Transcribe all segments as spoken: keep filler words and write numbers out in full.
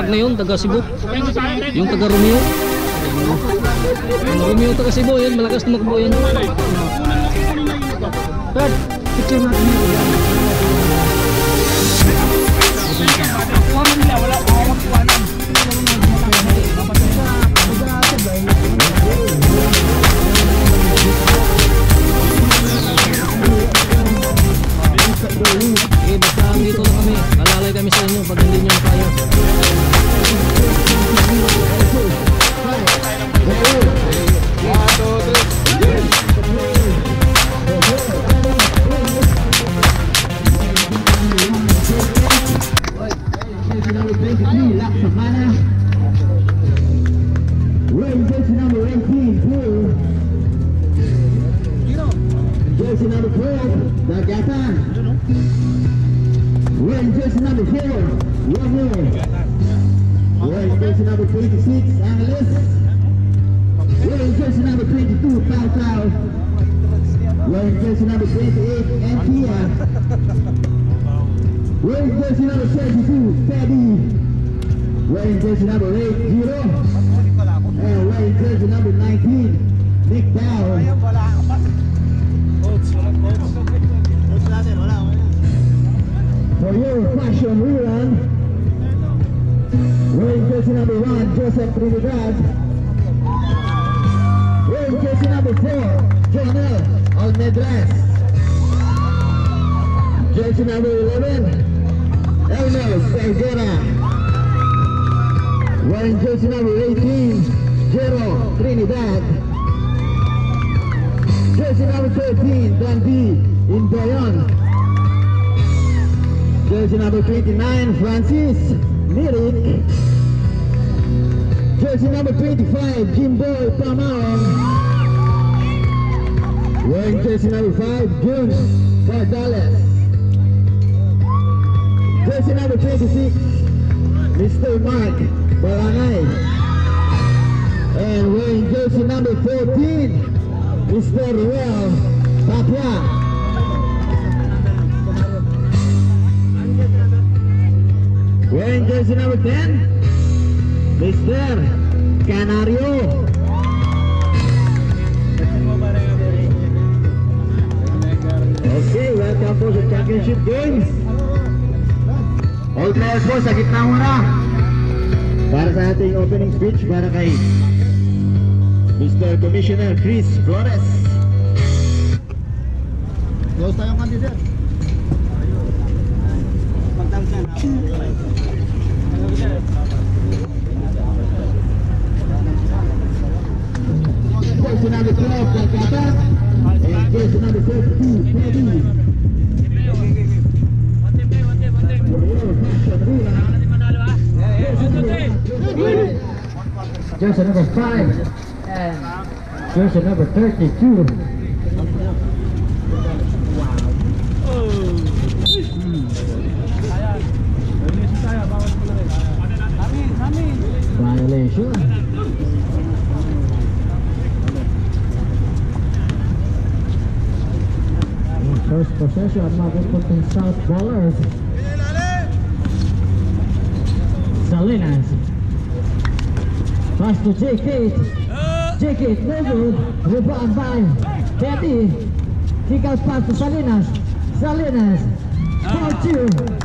na yun, taga Cebu. Yung taga Romeo. Yung Romeo taga Cebu yun, malakas tumakbo yun. Brad, picture natin yun. Wala ko ako magkuhanan. Eh, basta dito lang kami. Alalay kami sa inyo pag hindi nyo kaya. Wearing jersey number four, one more. Wearing jersey number twenty-six, Angeles. Wearing jersey number twenty-two, Pao Pao. Wearing jersey number twenty-eight, Antia. Wearing jersey number thirty-two, Paddy. Wearing jersey number eight, Giro. And wearing jersey number nineteen, Nick Dow. For your fashion rerun, wearing jersey number one, Joseph Trinidad. Wearing jersey number four, Jonel Almedras. Jersey number eleven, Elmer Sergera. Wearing jersey number eighteen, Jero Trinidad. Jersey number thirteen, Dundee Indoyon. Jersey number twenty-nine, Francis Mirik. Jersey number twenty-five, Jimboy Pamaon. Wearing jersey number five, June Cardales. Jersey number twenty-six, Mister Mark Barangay. And wearing jersey number fourteen, Mister Ruel Papua. Wearing jersey number ten, Mister Canario. Okay, welcome po sa championship games. All players po sa gitna muna para sa ating opening speech para kay Mister Commissioner Chris Flores. Close tayong candidate. Jersey number twelve, Calcutta, and jersey number thirty-two, Paddy. Jersey number five and jersey number thirty-two. Violation. First possession, mapupunting South Ballers. Salinas. Pass to J K. J K, no good. Rebound by Petty. Kick out pass to Salinas. Salinas. four two.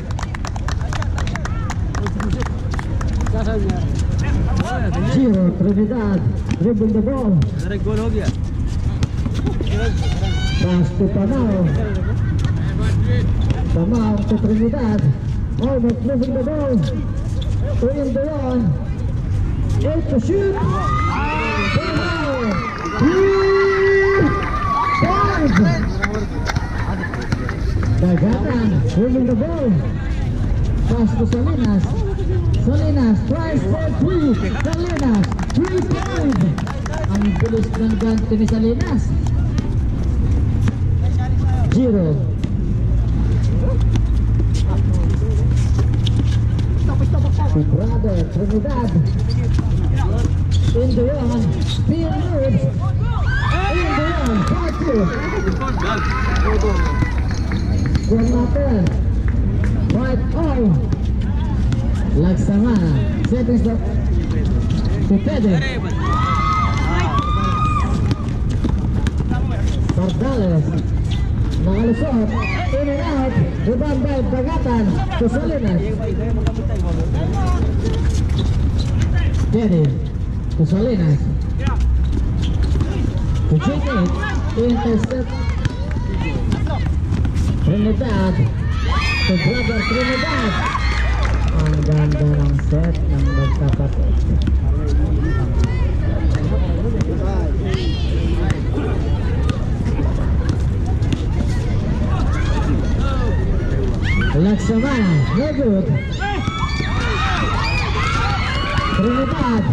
Giro Trinidad. Dribble the ball. Pass to Panao. Panao to Trinidad. Almost moving the ball. Three in the run. Eight to shoot. Panao. Five. Dagatan moving the ball. Pass to Salinas. Salinas tries for three. Salinas. Three point. Ang bilis ng ganti ni Salinas. Giro. Brother Trinidad. In the run. Spear moves. In the run. Part two. From Martin. Right on. Laksamana. Settings to Pede. Pardales. Nakalusot. In and out. Rebound by Bagatan. To Salinas. Pede. To Salinas. To J K. Intercept. Trinidad. To Brother Trinidad. Ang ganda ng set ng magkapatid. Laksamana, no good. Trinidad.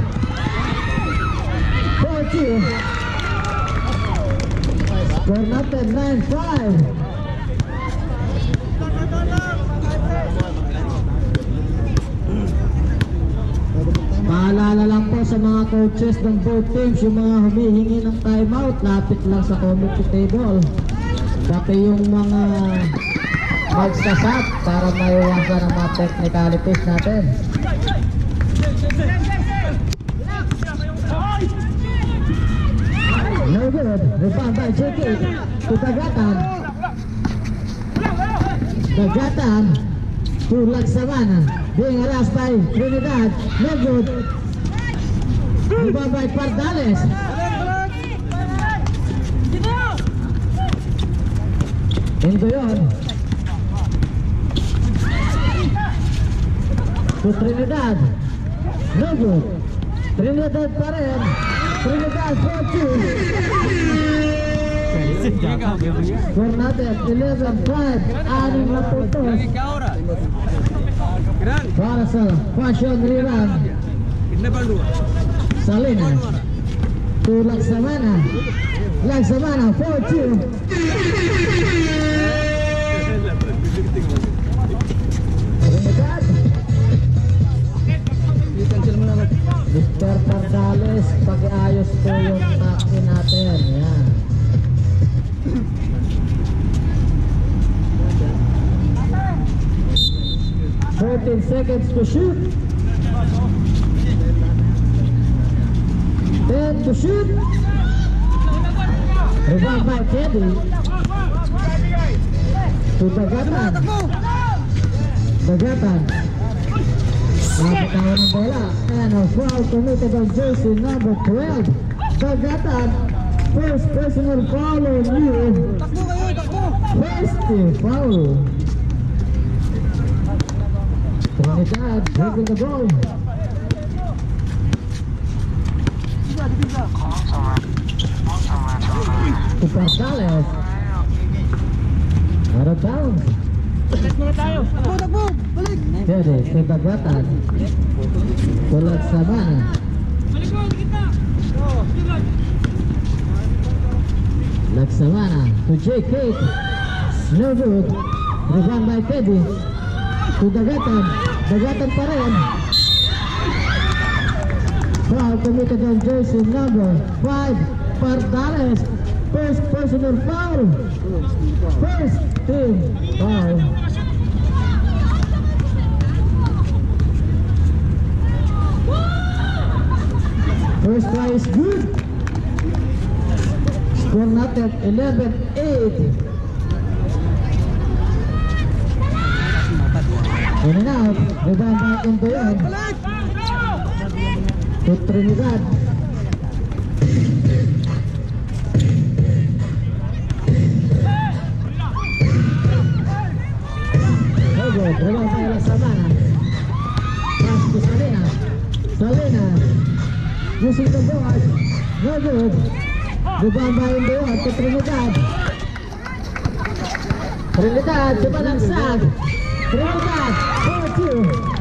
four two. Score natin nine five. Paalala lang po sa mga coaches ng both teams, yung mga humihingi ng timeout, lapit lang sa committee table. Pati yung mga magsasat para maiwasan ang mga technicalities natin. No good. Rebound by J K. To Bagatan. Bagatan to Laksamana. Being harassed by Trinidad. No good. Rebound by Pardales. Into yun. To Trinidad. No good. Trinidad pa rin. Trinidad four two. Score natin eleven five. Anim na puntos para sa Fashion Rerun. Salinas to Laksamana. Laksamana four two. Trinidad. Mister Pardales, pag-ayos po yung taki natin. Yan. fourteen seconds to shoot. ten to shoot. Rebound by Teddy. To Bagatan. Bagatan. Napatawan ng bola. And a foul committed on jersey number twelve. Bagatan. First personal foul on you. First foul. Trinidad dribbling the ball. To Pardales. Out of bounds. Balik muna tayo. Takbo, takbo. Balik. Pwede, to Bagatan. To Laksamana. Balik mo, kita. Laksamana to J K. No good. Rebound by Teddy. To Bagatan. Bagatan pa rin. Foul committed on jersey number five. Pardales. First personal foul. First team foul. First try is good. Score natin eleven eight. In and out. Rebound back into yun. To Trinidad. Good. Rebound by Laksamana. Pass to Salinas. Salinas. Using the board. No good. Rebound by Indoor to Trinidad. Trinidad, dumalagsag. Trinidad, four two.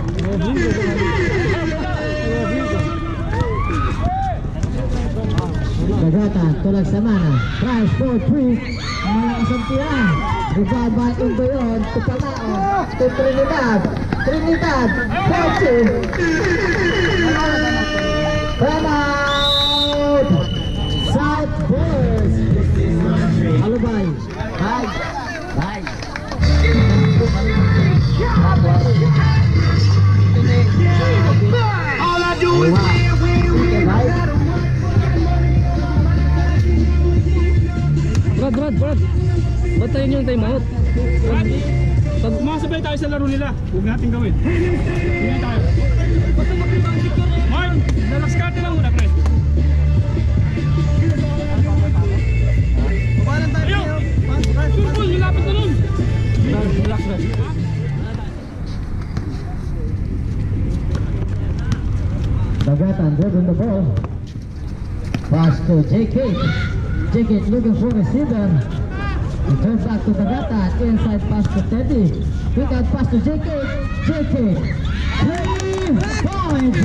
Bagatan, to Laksamana. Price four three. Mga kasampihan. Rebound by Indoor to Palao. To Trinidad. Trinidad, four two. Come out! South Boys! Halo, bye! Bye! Bye! Brad, Brad, Brad. Ba't tayo yung time out? Brad, Pag umasabay tayo sa laro nila. Huwag natin gawin. Hindi tayo. Mark, nalaskarte lang muna, pre. Ayaw! Tulpul, nilapit na nun! relax, relax. Bagatan dribbling the ball. Pass to J K. J K looking for a receiver. He turns back to Bagatan. Inside pass to Teddy. Quick out pass to J K. J K. Three points.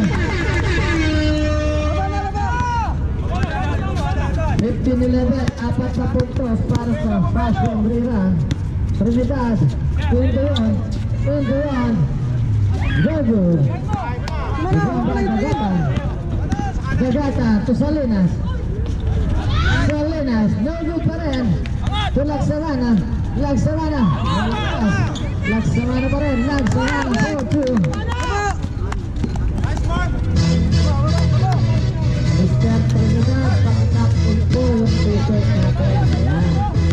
fifteen eleven. Apat na puntos para sa Passion Rerun. Trinidad. twenty-one. twenty-one. Good. Bagatan. Bagatan to Salinas. Salinas. No good pa rin. To Laksarana. Laksarana. Laksarana pa rin. Laksarana. four two. Mister Trinidad. Pakitap po yung t-shirt natin. Ayan.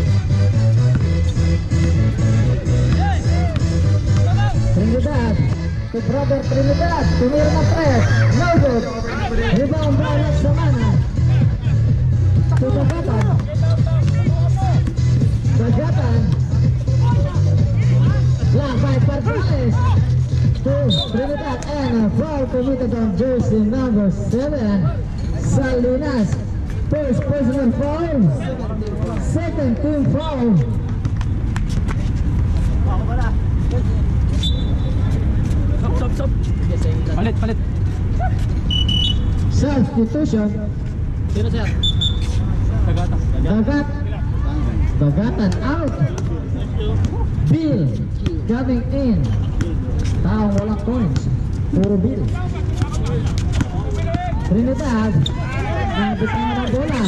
Trinidad. To brother Trinidad. Tumira na press. No good. Rebound by Laksarana. To Bagatan. Bagatan. Lang by Parcales. To Trinidad and a foul committed on jersey number seven. Salinas. First personal foul. Second team foul. Stop, stop, stop. Palit, palit. Substitution. Sino siya? Bagatan. Bagat. Bagatan out. Bill coming in. Taong walang coins. Puro Bill. Trinidad. Nabitawan ng bola.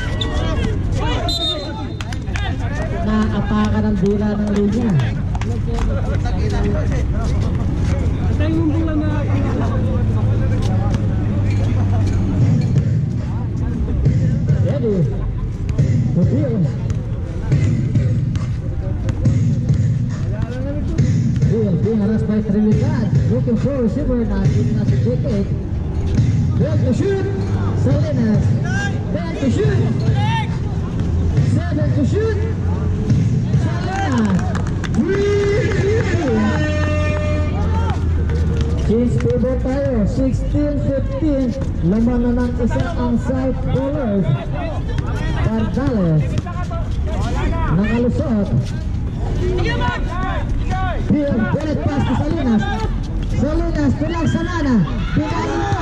Naapakan ng dila ng linya. Tayo yung bola na... Ready. To Bill. Bill being harassed by Trinidad. Looking for a receiver na na si J K. Bill to shoot. Salinas. Ben to shoot. Seven to shoot. Salinas. Change table tayo. sixteen fifteen. Laman na ng isa ang side bowlers. Parcales. Nakalusot. Bill, direct pass to Salinas. Salinas, tulang sa mana. Pinain pa.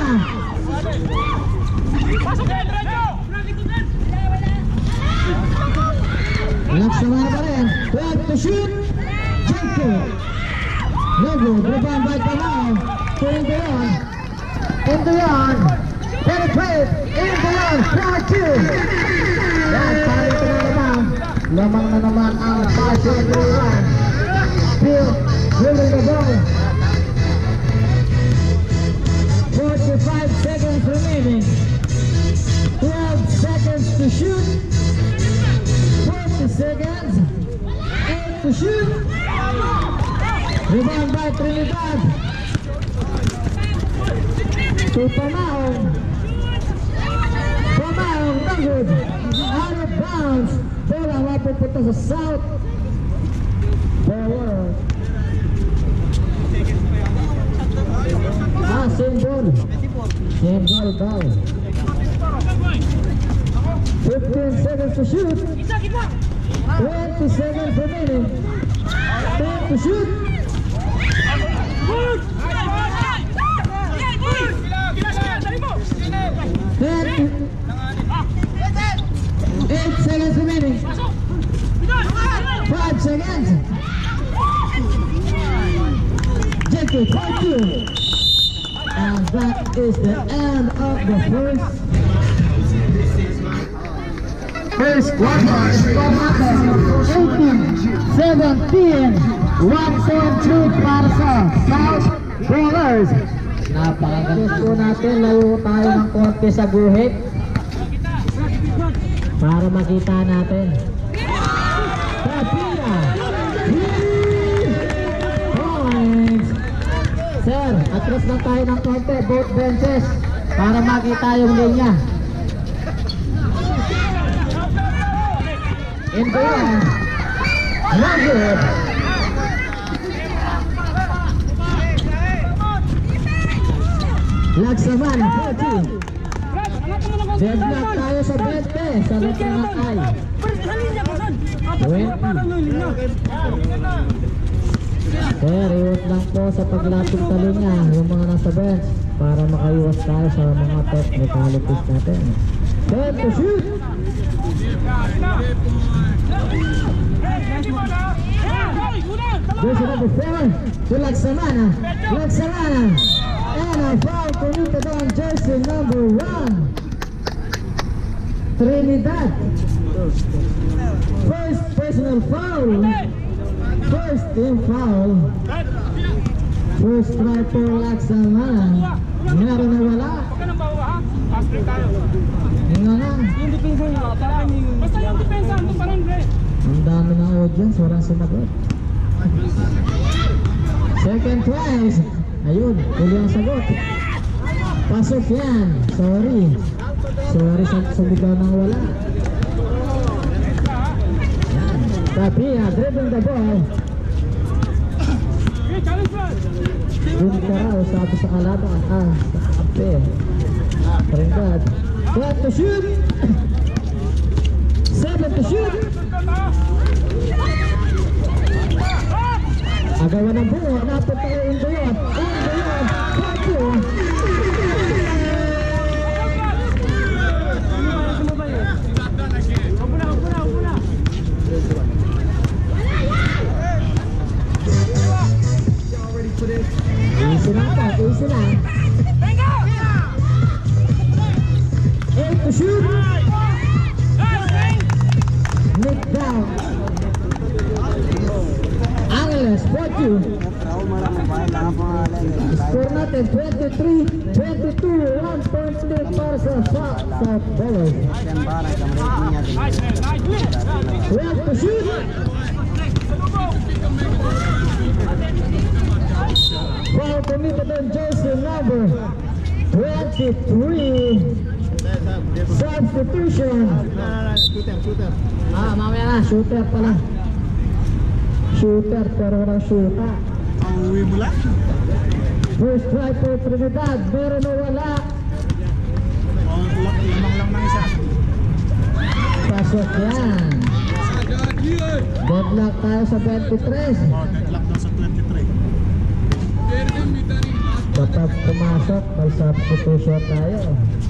Relax sa mana pa rin. twelve to shoot. J K. No good. Rebound by Panao. Into yon. Into yon. Penetrate. Into yon. four two. Yan, parang ito na naman. Lamang na naman ang Passion Rerun. Bill, willing the ball. forty-five seconds remaining. twelve seconds to shoot. forty seconds. eight to shoot. Rebound by Trinidad. To Pamaong. Pamaong, no good. Out of bounds. Bola mapupunta sa south. Forward. Ah, same ball. Same ball daw. fifteen seconds to shoot. twenty seconds remaining. ten to shoot. ten. eight seconds remaining. five seconds. J K, four two. And that is the end of the first first quarter. eighteen seventeen. one point two para sa South Bowlers. Napakagalit po natin. Layo tayo ng konti sa guhit para makita natin. Tapia. Points. Sir, atras lang tayo ng konti, both benches, para makita yung linya. In the end, no good. Lagsaman, fourteen. Deadlock tayo sa twenty, sa Lagsaman ay twenty. Sir, iwas lang po sa paglapit sa linya yung mga nasa bench para makaiwas tayo sa mga technicalities natin. Ten to shoot. There's number four to Lagsamana. Lagsamana. And a foul committed on jersey number one. Trinidad. First personal foul. First team foul. First try for Lagsamana. Meron na wala. Nga nga. Yung depensa nyo, parang yung... Basta yung depensa, ano parang bre. Ang dami ng audience, walang sumagot. Second tries. Ayun, huli ang sagot. Pasok yan. Sorry. Sorry sa sumigaw ng wala. Yan. Tapia, dribbling the ball. Dun ka raw, sabi sa kalaban. Ah, sa kape. Trinidad. Twelve to shoot. Seven to shoot. Agawan ng buo. Napunta kayo into yun. Into yun. Thank you. Easy lang po. Easy lang. Eight to shoot. Nick down. Angeles, forty. Score natin twenty-three twenty-two. One point lead para sa South Bowlers. twelve to shoot. Foul committed on jersey number twenty-three. Substitution. Ah, mamaya na, shooter pala. Shooter pero walang shoota. Ang uwi mo lang. First try for Trinidad, meron na wala. Lamang lang ng isa. Pasok yan. Deadlock tayo sa twenty-three. Deadlock na sa twenty-three. Kapag pumasok, may substitution tayo.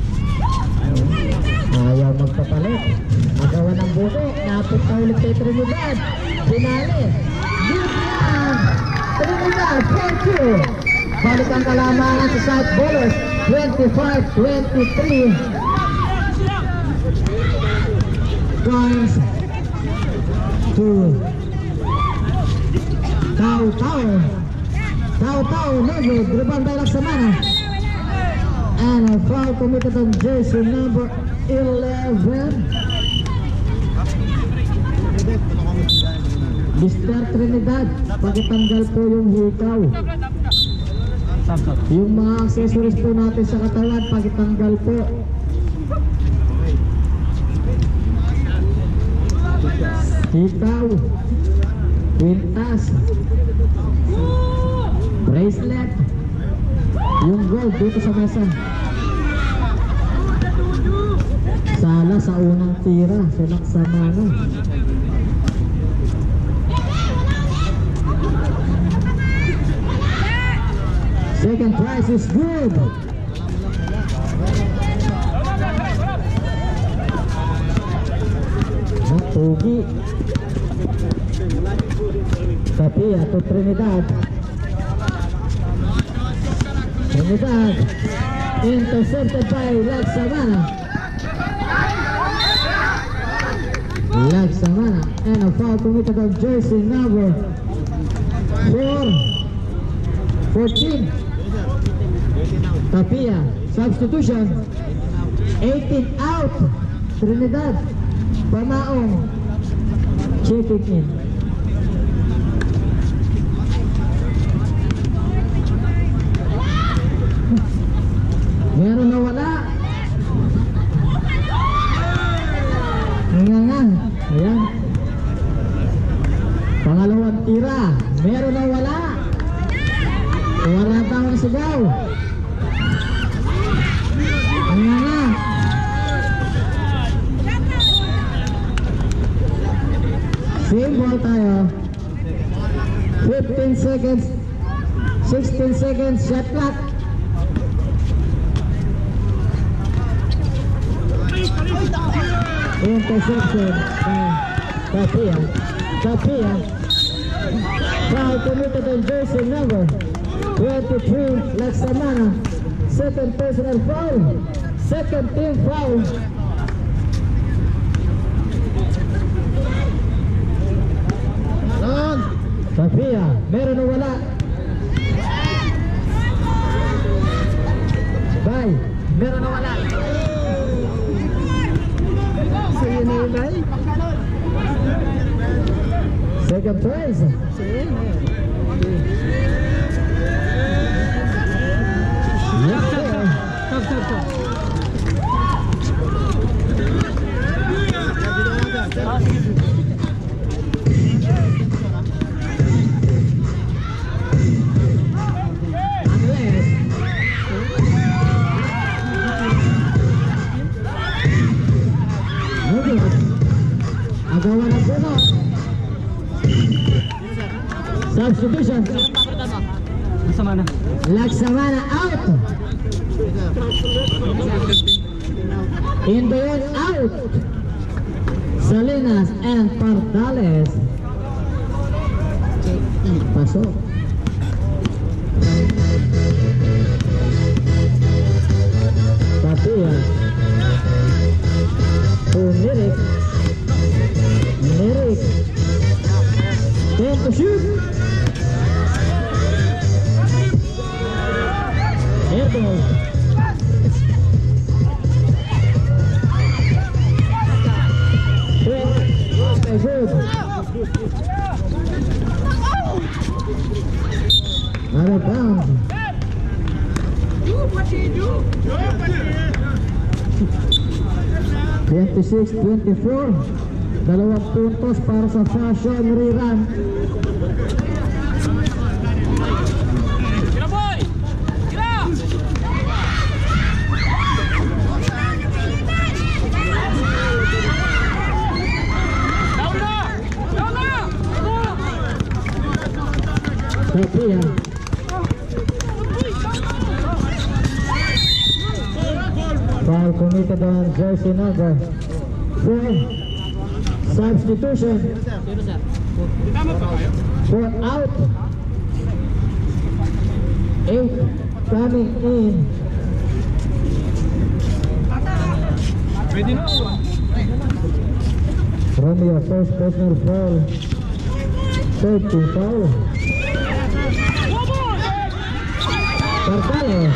Ayaw magpapalit. Magawa ng buko. Napit na ulit kay Trinidad. Pinali. Yun! Trinidad, four two. Balik ang kalamangan sa South Bowlers. twenty-five twenty-three. Points to Tau Tau. Tau Tau, Nego, rebound by Lagsamana. And a foul committed on jersey number eleven. Mister Trinidad, pagitanggal po yung hikaw. Yung mga accessories po natin sa katawan, pagitanggal po. Hikaw, kwintas, bracelet, yung gold dito sa mesa. Sala sa unang tira sa Lagsamana. Second prize is good. Natugi. Tapia to Trinidad. Trinidad intercepted by Lagsamana. Lagsamana and a foul committed on jersey number four fourteen. Tapia, substitution. eighteen out. Trinidad, Pamaong. Checking in. Meron na wala. Nga nga. Ayan. Pangalawang tira. Meron na wala. Wala tawang sigaw. Nga nga. Same ball tayo. fifteen seconds. sixteen seconds. Shot clock. Interception by Tapia. Tapia. Foul committed on jersey number twenty-three, Laksamana. Second personal foul. Second team foul. Tapia. Meron o wala? Bye. Meron o wala? Sa'yo na yun, Bye. Second prize. Yes, sir. Stop, stop, stop. Agawan ang puno. Substitution. Laksamana. Laksamana out. Indoyon out. Salinas and Pardales. Pasok. Tapia. Pumirik. Mirik. Ten to shoot. Airball. Okay, good. Out of bounds. twenty-six twenty-four. Dalawang puntos para sa Fashion Rerun. Tapia. Foul committed on jersey number four. Substitution. Four out. Eight coming in. Romeo first personal foul. Third team foul. Pardales.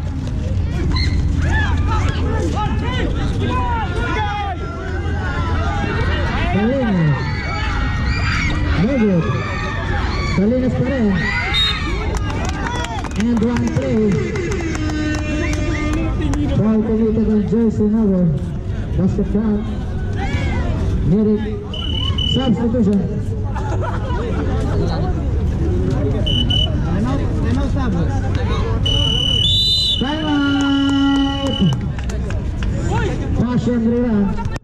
Salinas. No good. Salinas pa rin. And one play. Foul committed on jersey number. Basket count. Needed substitution. Time out. Fashion Rerun.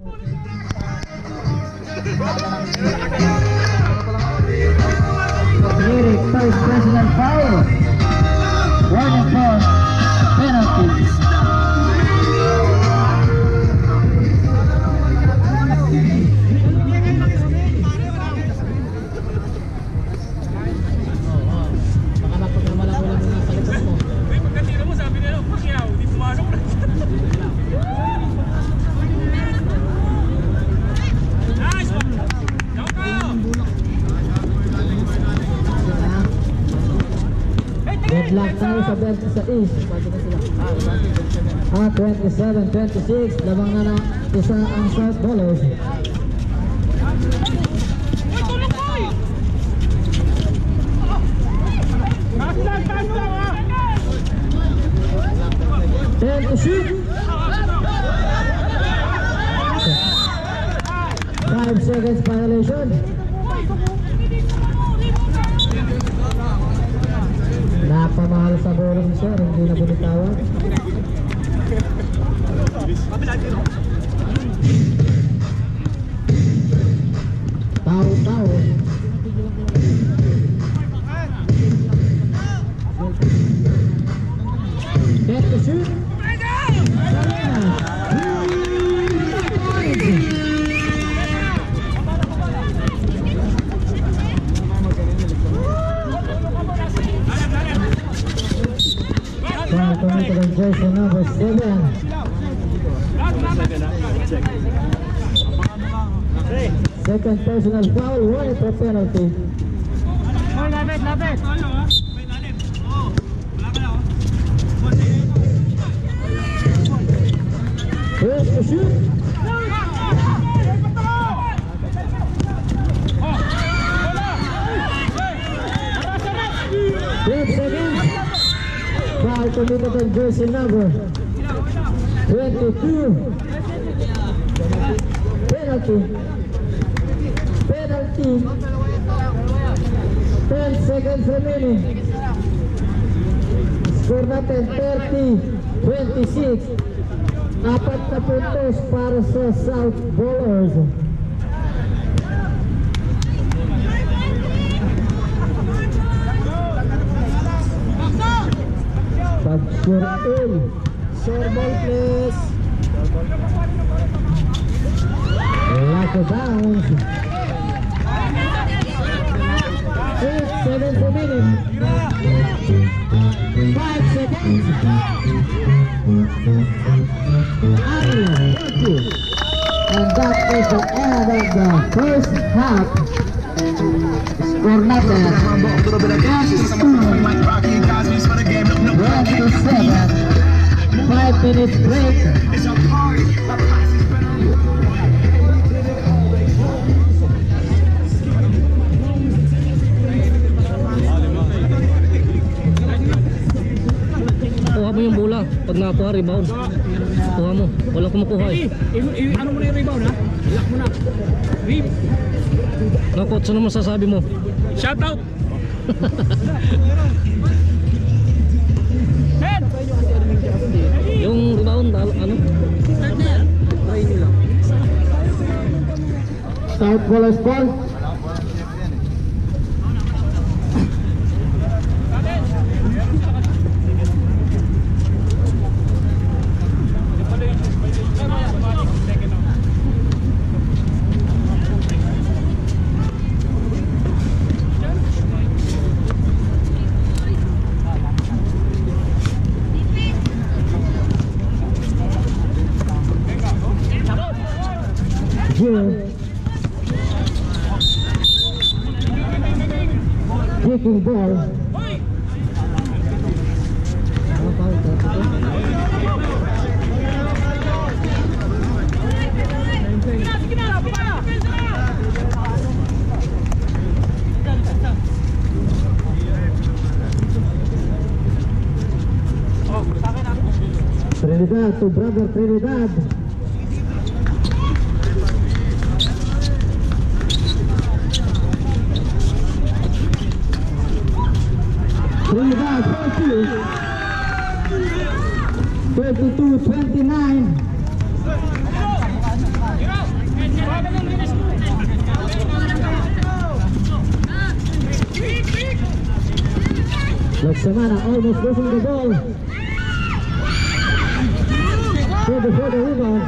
Lyric first personal foul. Warning for penalties. Headlock tayo sa bench sa east. Ah, twenty-seven twenty-six. Labang na na isa ang short ballers. violation. Napamahal sa bola si sir, hindi na binitawag. Tao-tao. Get the shoot. Committed on jersey number seven. Second personal foul, one for penalty. Lapit, lapit. Here's the shoot. Twelve seconds. Foul committed on jersey number twenty-two. Penalty. Penalty. ten seconds remaining. Score natin thirty twenty-six. Apat na puntos para sa South Bowlers. Pag-sure in. Short ball please. Lock it down. eight seconds remaining. five seconds. And that is the end of the first half. Score natin twenty-seven. five minutes break. Kuha mo yung bola. Pag nakakuha, rebound. Kuha mo. Walang kumukuha eh. Ano mo na yung rebound ha? Lock mo na. Rib. Naku, ano masasabi mo? Shout out. Head. Yung rebound, ano? South Bowlers ball. Kicking ball. Trinidad to brother Trinidad. Trinidad thirty-two twenty-nine. Laksamana almost losing the ball. For the, for the rebound.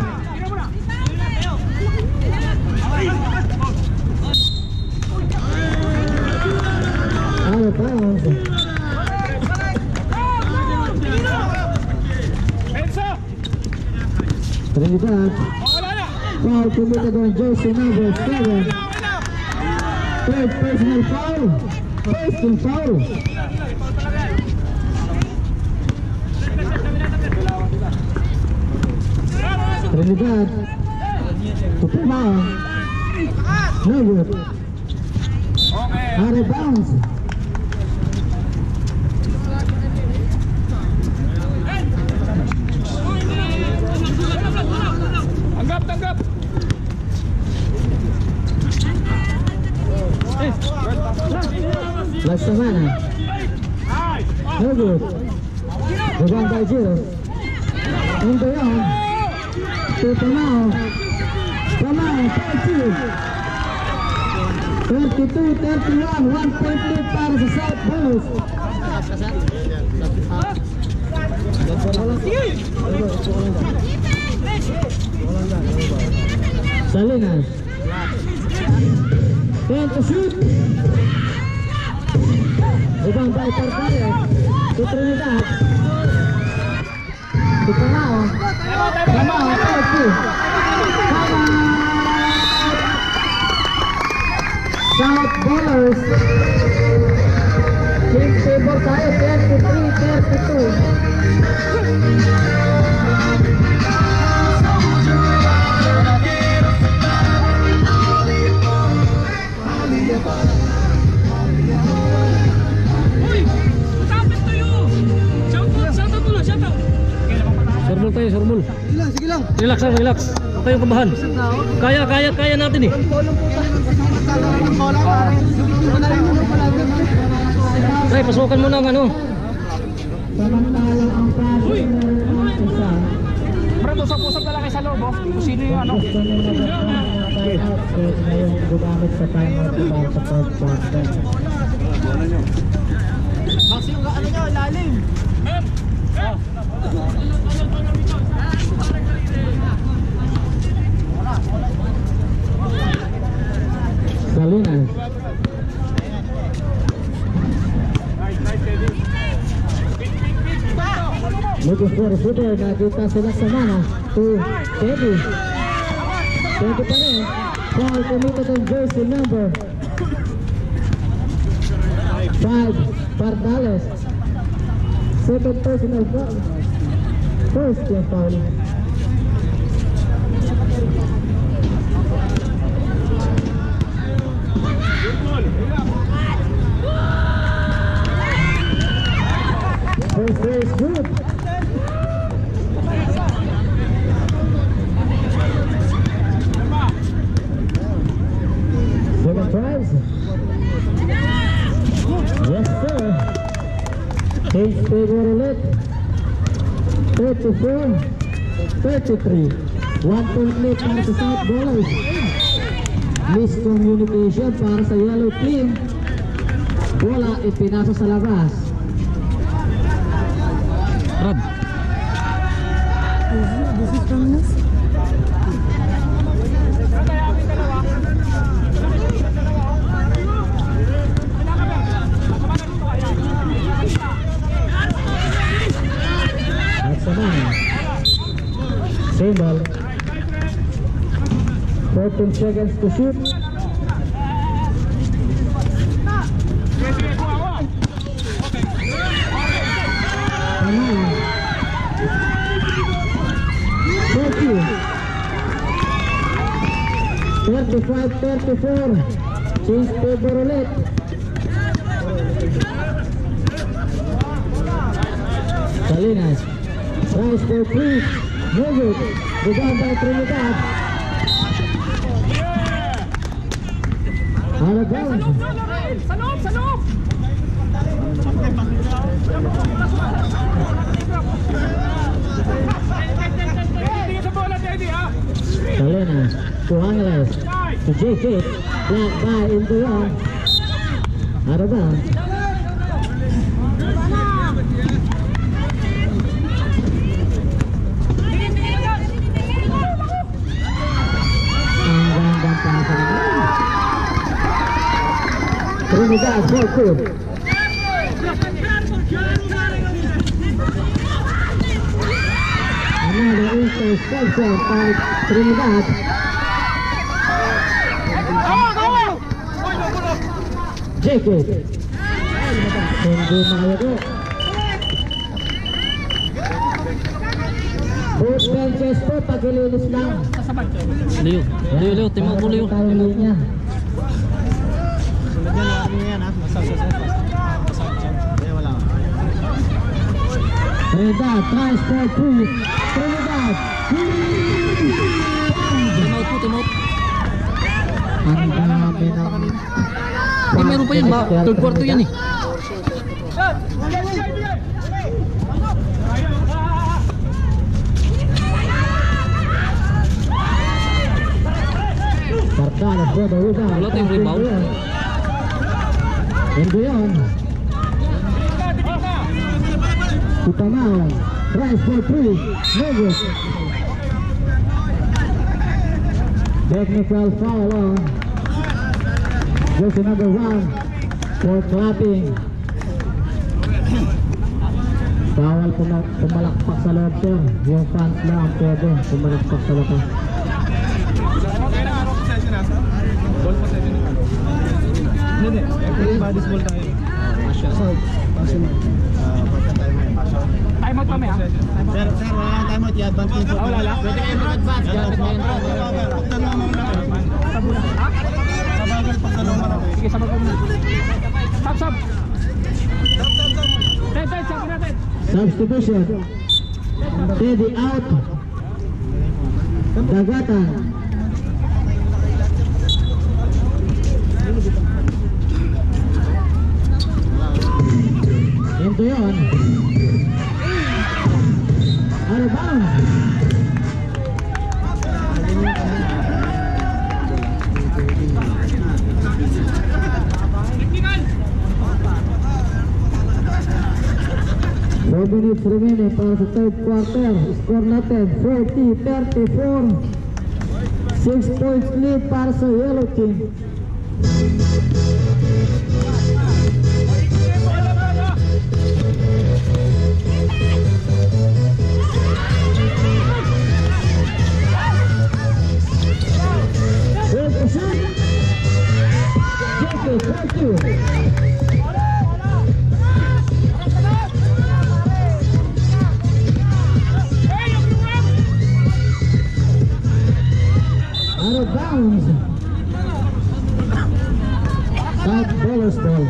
Out of bounds. Trinidad. Foul committed on jersey number seven. Third personal foul. Personal foul. Trinidad. To Puma. No good. Out of bounds. Tanggap, tanggap. Last Samana. No good. Rebound by Giro. In the round. To Tamao. Tamao, thirty-two. thirty-two thirty-one. one point two para sa South Blues. Salinas. ten to shoot. Rebound by Parcales. To Trinidad. To Tamao. Tamao, thirty. South Ballers. Team favor tayo, thirty-three thirty-two. Surmul tayo, surmul. Sige lang. Relax lang, relax. Huwag kayong kabahan. Kaya, kaya, kaya natin eh. Try, pasukan mo ng ano. Samantalang ang kaso ng isa. Brad, usap-usap na lang kayo sa loob, oh. Kung sino yung ano. Gusto nyo na ba time-out ngayon gumamit sa time-out para sa third quarter. Max yung ano nyo, lalim. Salinas. Looking for a shooter, nakita sila sa mana to Teddy. Teddy pa rin. Foul committed on jersey number five, Parcales. Second personal foul. First yung foul. First race good. Second prize. Yes sir. Cage favor ulit. thirty-four thirty-three. One point lead para sa South Ballers. Miscommunication para sa yellow team. Bola ipinasa sa labas. Rad. This is from this. That's a man. Same ball. fourteen seconds to shoot. thirty-five thirty-four. Change favor ulit. Salinas. Tries for three. No good. Rebound by Trinidad. Out of bounds. Sa loob, sa loob! Tingin sa bola, Teddy, ha? Salinas to Angeles. To J K. Black by in the run. Out of bounds. Ang gandang pasa naman. Trinidad for two. Another interception by Trinidad. Jacob. Hindi makayago. Both benches po, pag-ilinis lang. Leo, Leo, Leo, timo mo Leo. Tayo linya. Trinidad, tries for two. Trinidad. Time out po, time out. Ang dami ng Eh, meron pa yun ba? Third quarter yan eh. Cardales for the rebound. Wala tayong rebound. Hindi yun. Tutamao. Tries for three. No good. Technical foul on jersey number one for clapping. Bawal pumalakpak sa loob, sir. Yung fans lang ang pwede pumalakpak sa loob. Hindi, everybody's ball tayo. Time out kami ha? Sir, sir, wala lang time out. I-advance yung Ah, wala lang? Pwede kayo mag-advance. Gamit na yun. Sige, sabag mo. Stop, stop! Ted, Ted, sabi natin! Substitution. Teddy out. Dagatan. Into yun. Out of bounds. four minutes remaining para sa third quarter. Score natin forty thirty-four. six points lead para sa Yellow Team. Thank you. Out of bounds. South Bowlers ball.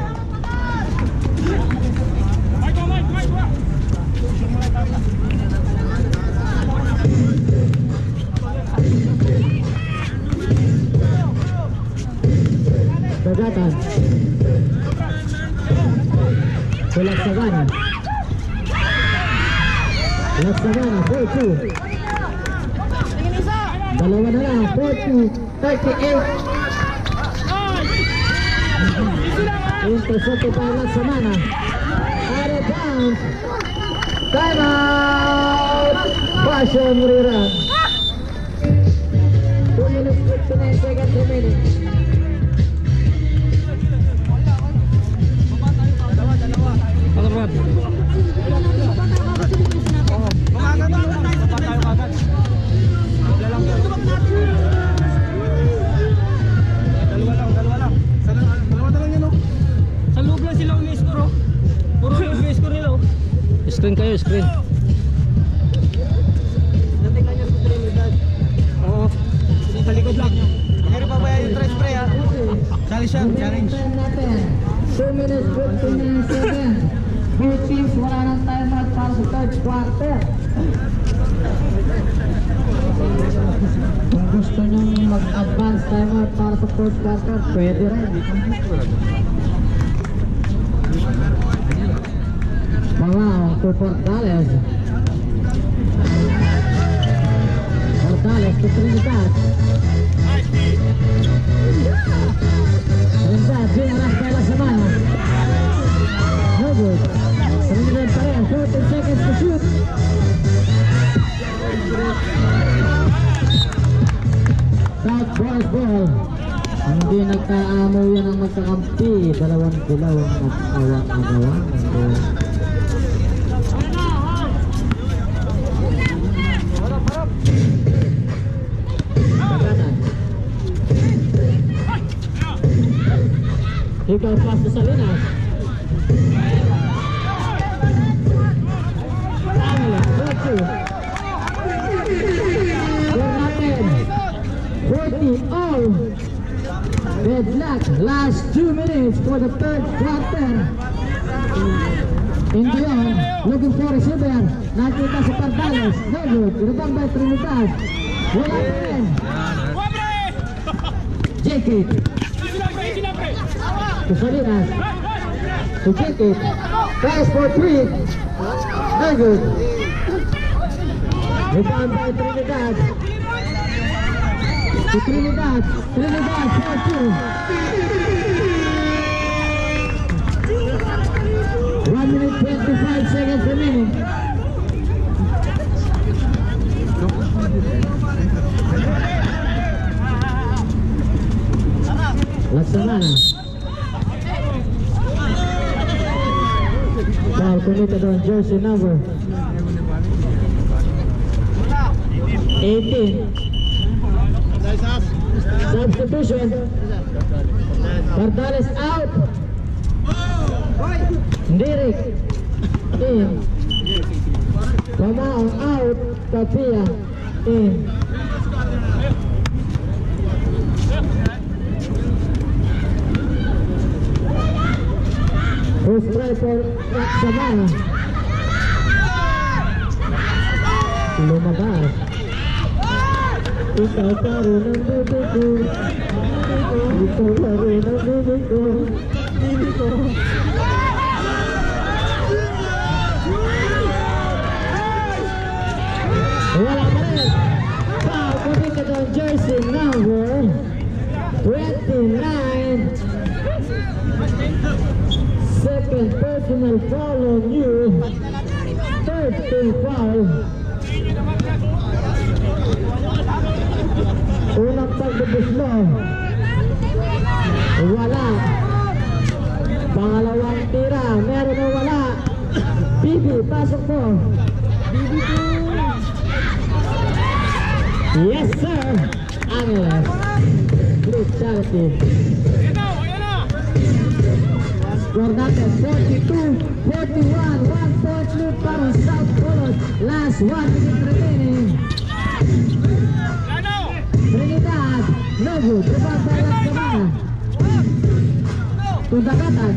Dagatan. Laksagana. Laksagana, four two. Dalawa na lang, forty thirty-eight. Intercepted by Laksamana. Out of bounds. Time out. Passion rerun. two minutes fifty-nine seconds remaining. Pag-rod. Dalawa lang, dalawa lang. Dalawa lang yun, oh. Sa loob lang sila umi-score, oh. Puro umi-score nila, oh. Screen kayo, screen. Natingnan niyo sa Trinidad. Oo. Sa likod lang. Hindi pa ba yung try spray, ha? Sali siya, challenge. two minutes fifty-nine seconds. Both teams wala ng timeout para sa third quarter. Kung gusto nyo mag-advance timeout para sa fourth quarter, pwede rin. Pangawang to Portales. Portales to Trinidad. Trinidad, binaras kay Laksamana. No good. Trinidad pa rin, fourteen seconds to shoot. South Boys ball. Hindi nagkaamo yan ang magkakampi. Dalawang dilaw ang nag-awa-agawa. Ikaw pass to Salinas. Angela, forty. forty all. Deadlock. Last two minutes for the third quarter. Indian looking for receiver. Nakita si Pardales. No good. Rebound by Trinidad. Wala pa rin. J K. to Salinas. To Jacob. Pass for three. Very good. Rebound by Trinidad. To Trinidad. Trinidad for two. One minute twenty-five seconds remaining. Laksamana. Foul committed on jersey number eighteen. Substitution. Cardales out. Derek in. Pamao out. Tapia in. First try for Laksamana. Lumabas. Ikaw pa rin ang bibig ko. Ikaw pa rin ang bibig ko. Bibig ko. Wala pa rin. Foul committed on jersey number twenty-nine. Second personal foul on you. Third team foul. Unang pagbubuslo. Wala. Pangalawang tira. Meron o wala. Bibi, pasok po. Bibi po. Yes sir. Angeles. Blue Charity. Score natin forty-two forty-one. One point lead para South Colors. Last one minute remaining. Trinidad. No good. Rebound by Laksamana. Tundakatan.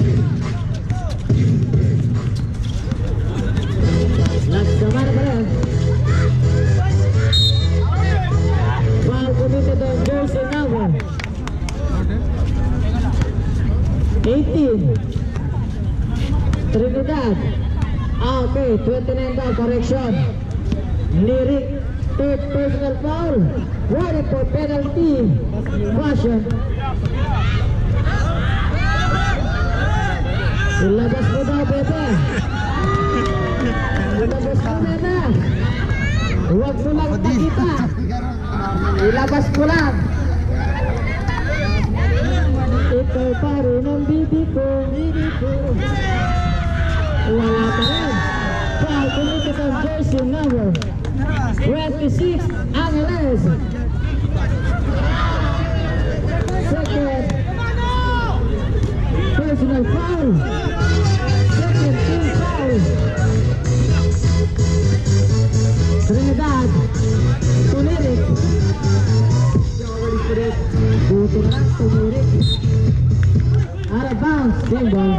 Laksamana pa rin. Foul committed on jersey number eighteen. Trinidad. Ah, okay, twenty-nine foul, correction. Lyric, third personal foul. Warning for penalty. Fashion. Ilabas mo daw, bebe. Ilabas mo, bebe. Huwag mo lang pakita. Ilabas mo lang. Ikaw pa rin ang bibi ko, bibi ko. Wala pa rin. Foul committed on jersey number twenty-six, Angeles. Second personal foul. Second team foul. Trinidad. Tulirik. Buto na lang, Tulirik. Out of bounds, symbol.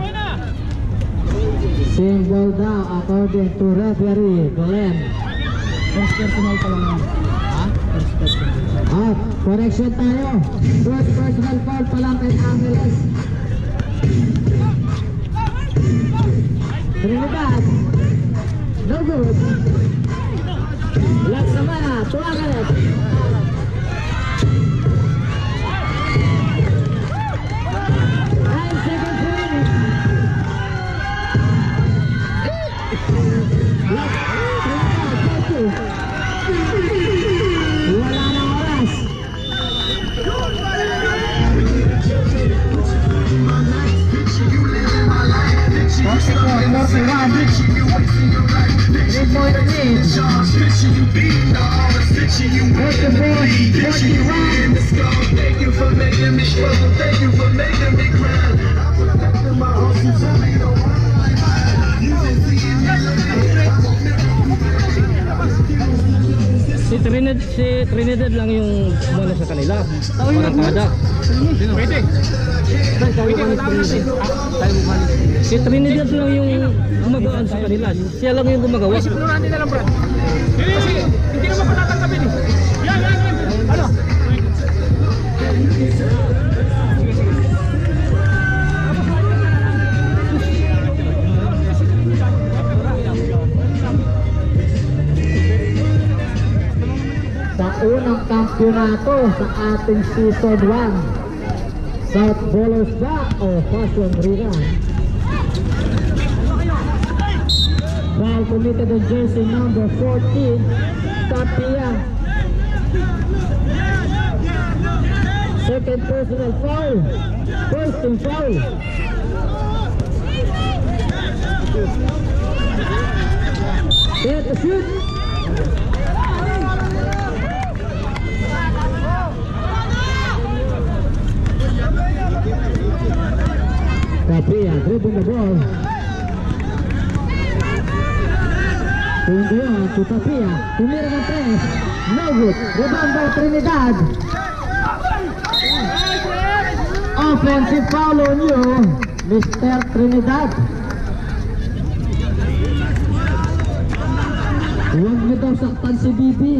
Symbol daw according to referee Glenn. First personal pa lang. Ha? First personal. Ah, correction tayo. First personal foul pa lang kay Angeles. Trinidad. No good. Laksamana to Angeles. Nine seconds remaining. Wala na oras. forty-four forty-one. Three point lead. forty-four forty-one. Thank you for making me struggle. Thank you for making me cry. I put back in my hustle. Tell me no one. You been seeing me. Si Trinidad, si Trinidad lang yung umano sa kanila. Parang kada. Pwede. Pwede, matawag natin. Tayo mukha niya. Si Trinidad lang yung gumagaan sa kanila. Siya lang yung gumagawa. Ay, siguro natin na lang, Brad. Kasi hindi naman pa natanggapin eh. Yan, yan, yan. Ano? Tapos kampyonato sa ating Season one. South Bowlers Back o Fashion Rerun. Foul committed on jersey number fourteen, Tapia. Second personal foul. First team foul. Get the shoot. Tapia dribbling the ball. Tunduan to Tapia. Tumira ng press. No good. Rebound by Trinidad. Offensive foul on you, Mister Trinidad. Huwag niyo daw saktan si Bibi.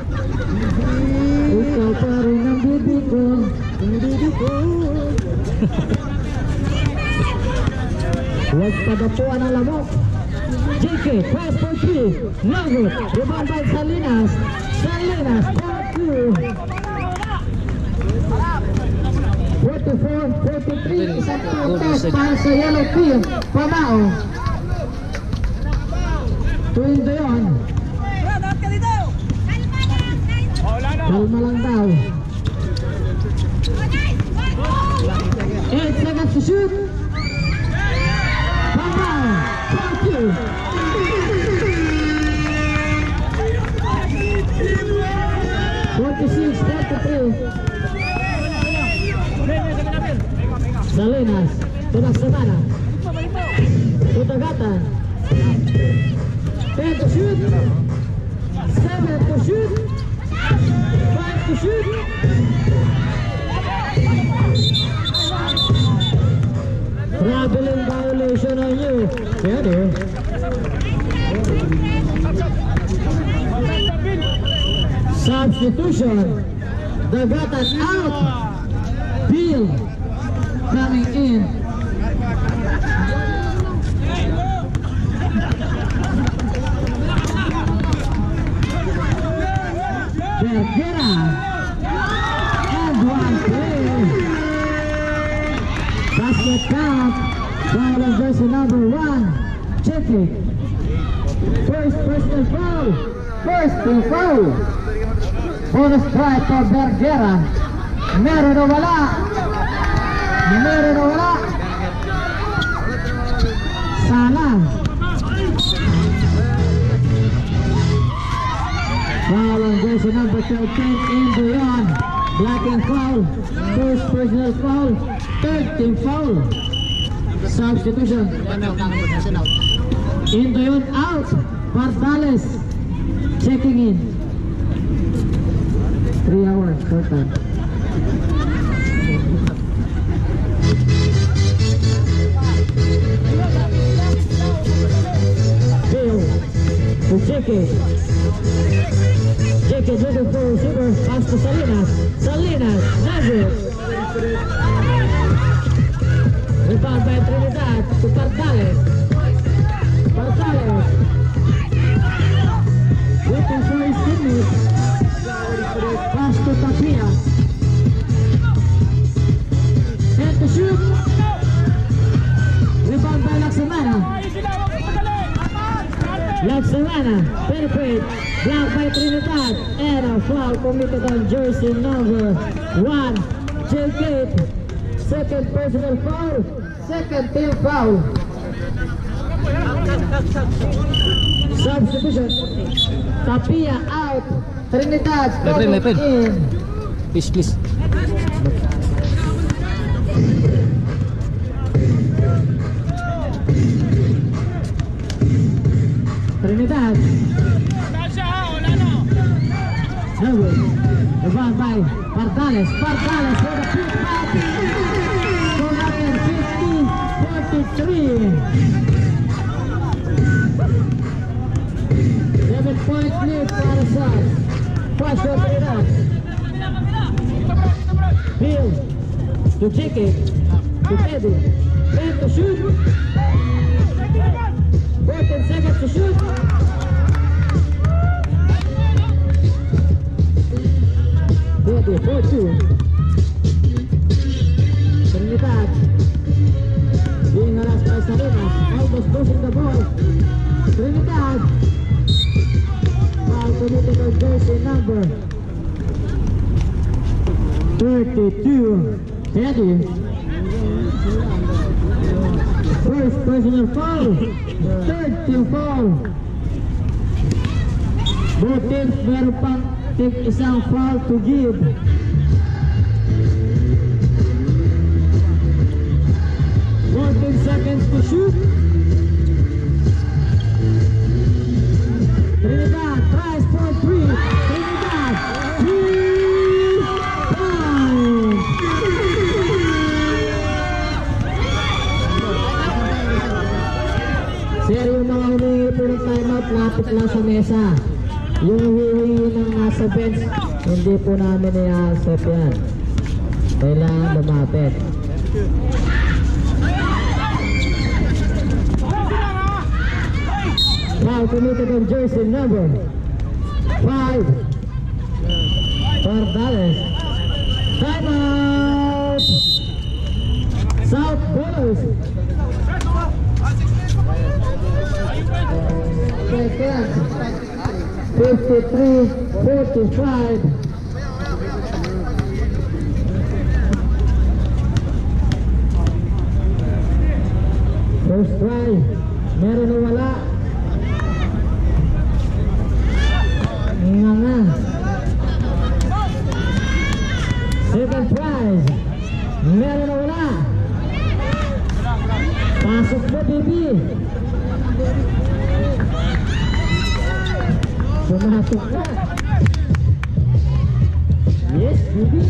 Ikaw pa rin ang bibi ko. Ang bibi ko. Huwag padapuan ang lamok. J K, pass for three. No good. Rebound by Salinas. Salinas, for two. forty-four forty-three, isang puntos para sa Yellow Team. Pamao. Tuwing doon. Kalma lang daw. eight seconds to shoot. Pamao. Thank you. forty-six thirty-three. Salinas, tunas semana. Utagatan. ten to shoot. seven to shoot. five to shoot. Traveling violation on you. Pwede. Substitution. Dagatan out. Bill coming in. Vergara and one play. Basket count. Foul on jersey number one. Check it. First personal foul. First team foul. Bonus try for Vergara. Meron o wala? Meron o wala? Sana. Foul on jersey number thirteen in beyond. Blocking foul. First personal foul. Third team foul. Substitution. In beyond out. Pardales checking in. Three hours short time. Bill to J K. J K looking for receiver. Pass to Salinas. Salinas. Nazir. Rebound by Trinidad to Pardales. Pardales. Waiting for his teammates. Pass to Tapia. And to shoot. Rebound by Laksamana. Laksamana. Penetrate. Blocked by Trinidad. And a foul committed on jersey number one. J K. Second personal foul. Second team foul. Substitution. Tapia out. Trinidad coming in. Please, please. Trinidad. No. Rebound by Pardales. Pardales for the quick back. Score number fifty forty-three. Seven point lead para sa Fashion Rerun. Bill to J K to Pedro. Then to shoot. fourteen seconds to shoot. ready for two. Trinidad being harassed by Salinas, almost losing the ball. Trinidad foul committed on jersey number thirty-two, Teddy. First personal foul, third team foul. Both teams meron pang take isang foul to give. fourteen seconds to shoot. Trinidad tries for three. Trinidad three points. Sir, yung mga humingi po ng timeout, lapit lang sa mesa. Yung hihingi ng nasa bench, hindi po namin i-accept yan. Kailangan lumapit. Foul committed on jersey number five. Bardales. Timeout. South Bowlers. fifty-three forty-five. First try. Meron na wala. Nga nga. Second prize. Meron na wala. Pasok mo, baby. Pumasok na. Yes, baby.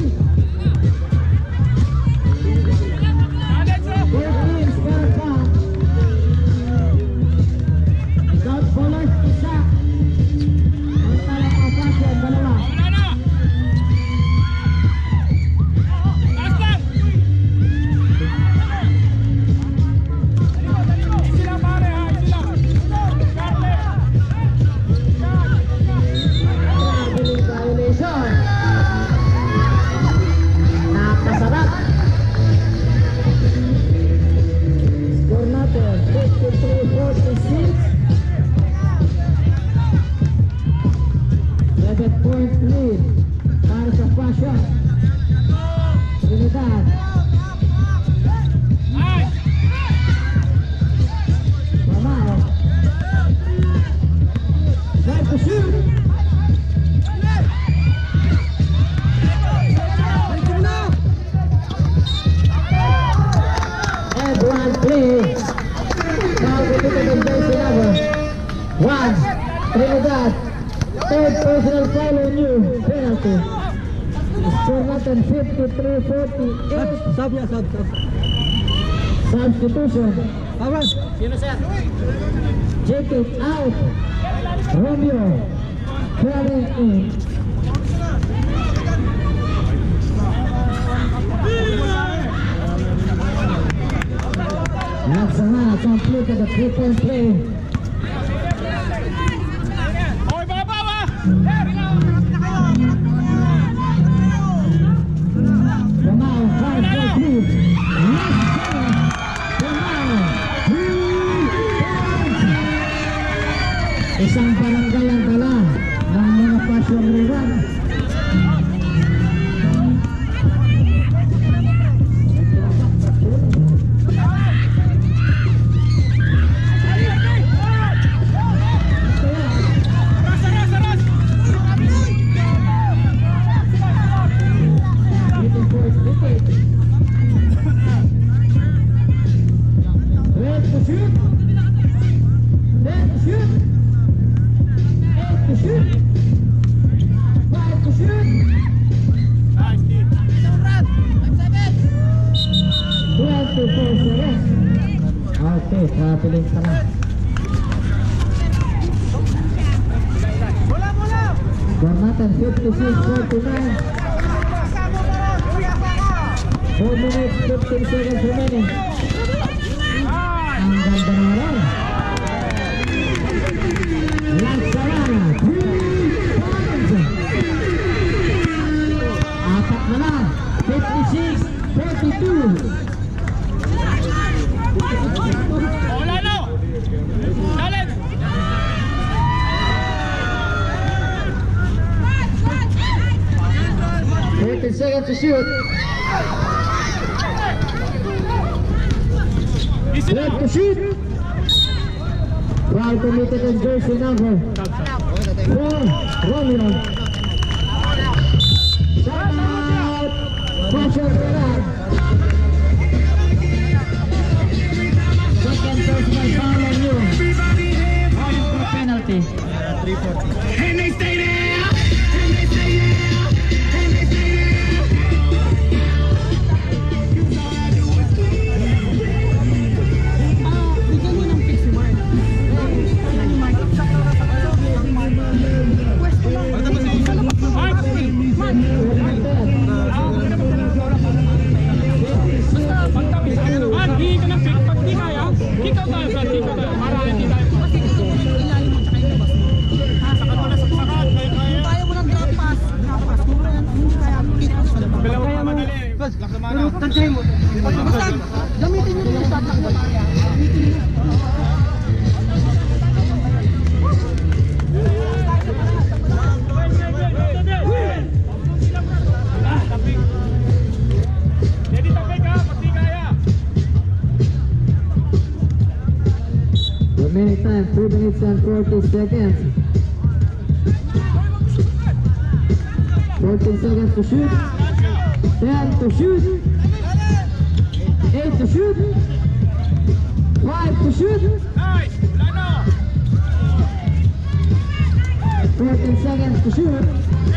Four teams, meron pa. South Bowlers, isa. Trinidad, third personal foul on you, penalty. Score natin fifty-three forty-eight. Sab ya, sab, sab. Substitution. Awan. Sino sir? Check it out. Romeo. Carrying in. Laksana completed the three-point play. Isang barangay ang dala ng mga pasyon rival. Okay, traveling ka na. Score natin fifty-six forty-nine. four minutes fifteen seconds remaining. Ang ganda na rin. Laksana, three points. to shoot. twelve to shoot. Foul committed on jersey number four, Romeo. Shot out. Pressure Ferran. Second personal foul on you. One for penalty. And they stay there, and they stay there, and they stay there. All I do is Ah, bigyan nyo ng fix si Mark. Hindi ka ng fix. Pag di kaya, kick out tayo, Brad. Kick out tayo. Para hindi tayo. Kasi gusto ko yung ilalim mo tsaka yung labas mo. Ha, sakat mo na sa sakat. Kung kaya mo ng drop pass, drop pass. Kung hindi kaya, kick out sa labas. Kaya mo, pero tansyahin mo. Basta, gamitin nyo yung shot lang mo. Gamitin nyo. Remaining time, three minutes and forty seconds. fourteen seconds to shoot. ten to shoot. eight to shoot. five to shoot. fourteen seconds to shoot.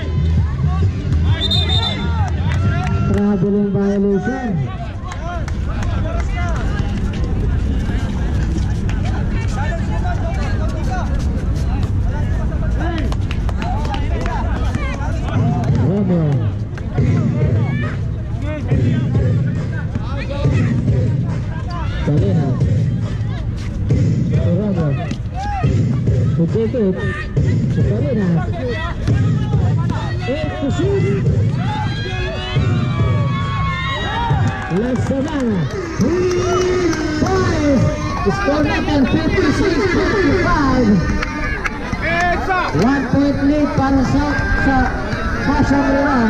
Traveling violation. Romeo. Salinas. Romeo. To take it. To Salinas. Eight to shoot. Les Savannah. Five. The score natin fifty-six fifty-five. One point lead para sa sa Passion Round.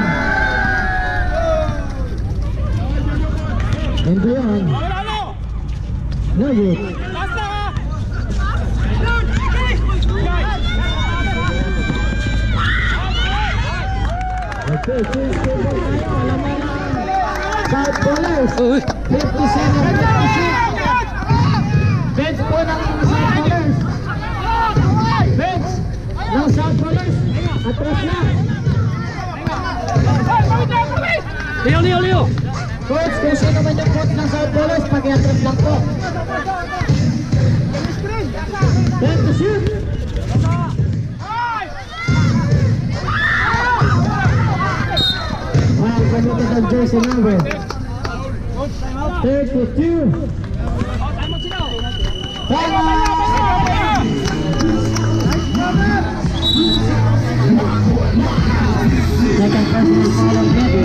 And beyond. No good. Okay, change to ball tayo. Alam mo na. South Ballers. fifty-seven fifty-six. Bench po ng South Ballers. Bench ng South Ballers. Atras na. Leo, Leo, Leo! Coach, kung sino man yung coach ng South Ballers, pag-i-atras lang po. ten to shoot. Wow, committed ang jersey number thirty-two. Time out! Second personal foul on Kevin.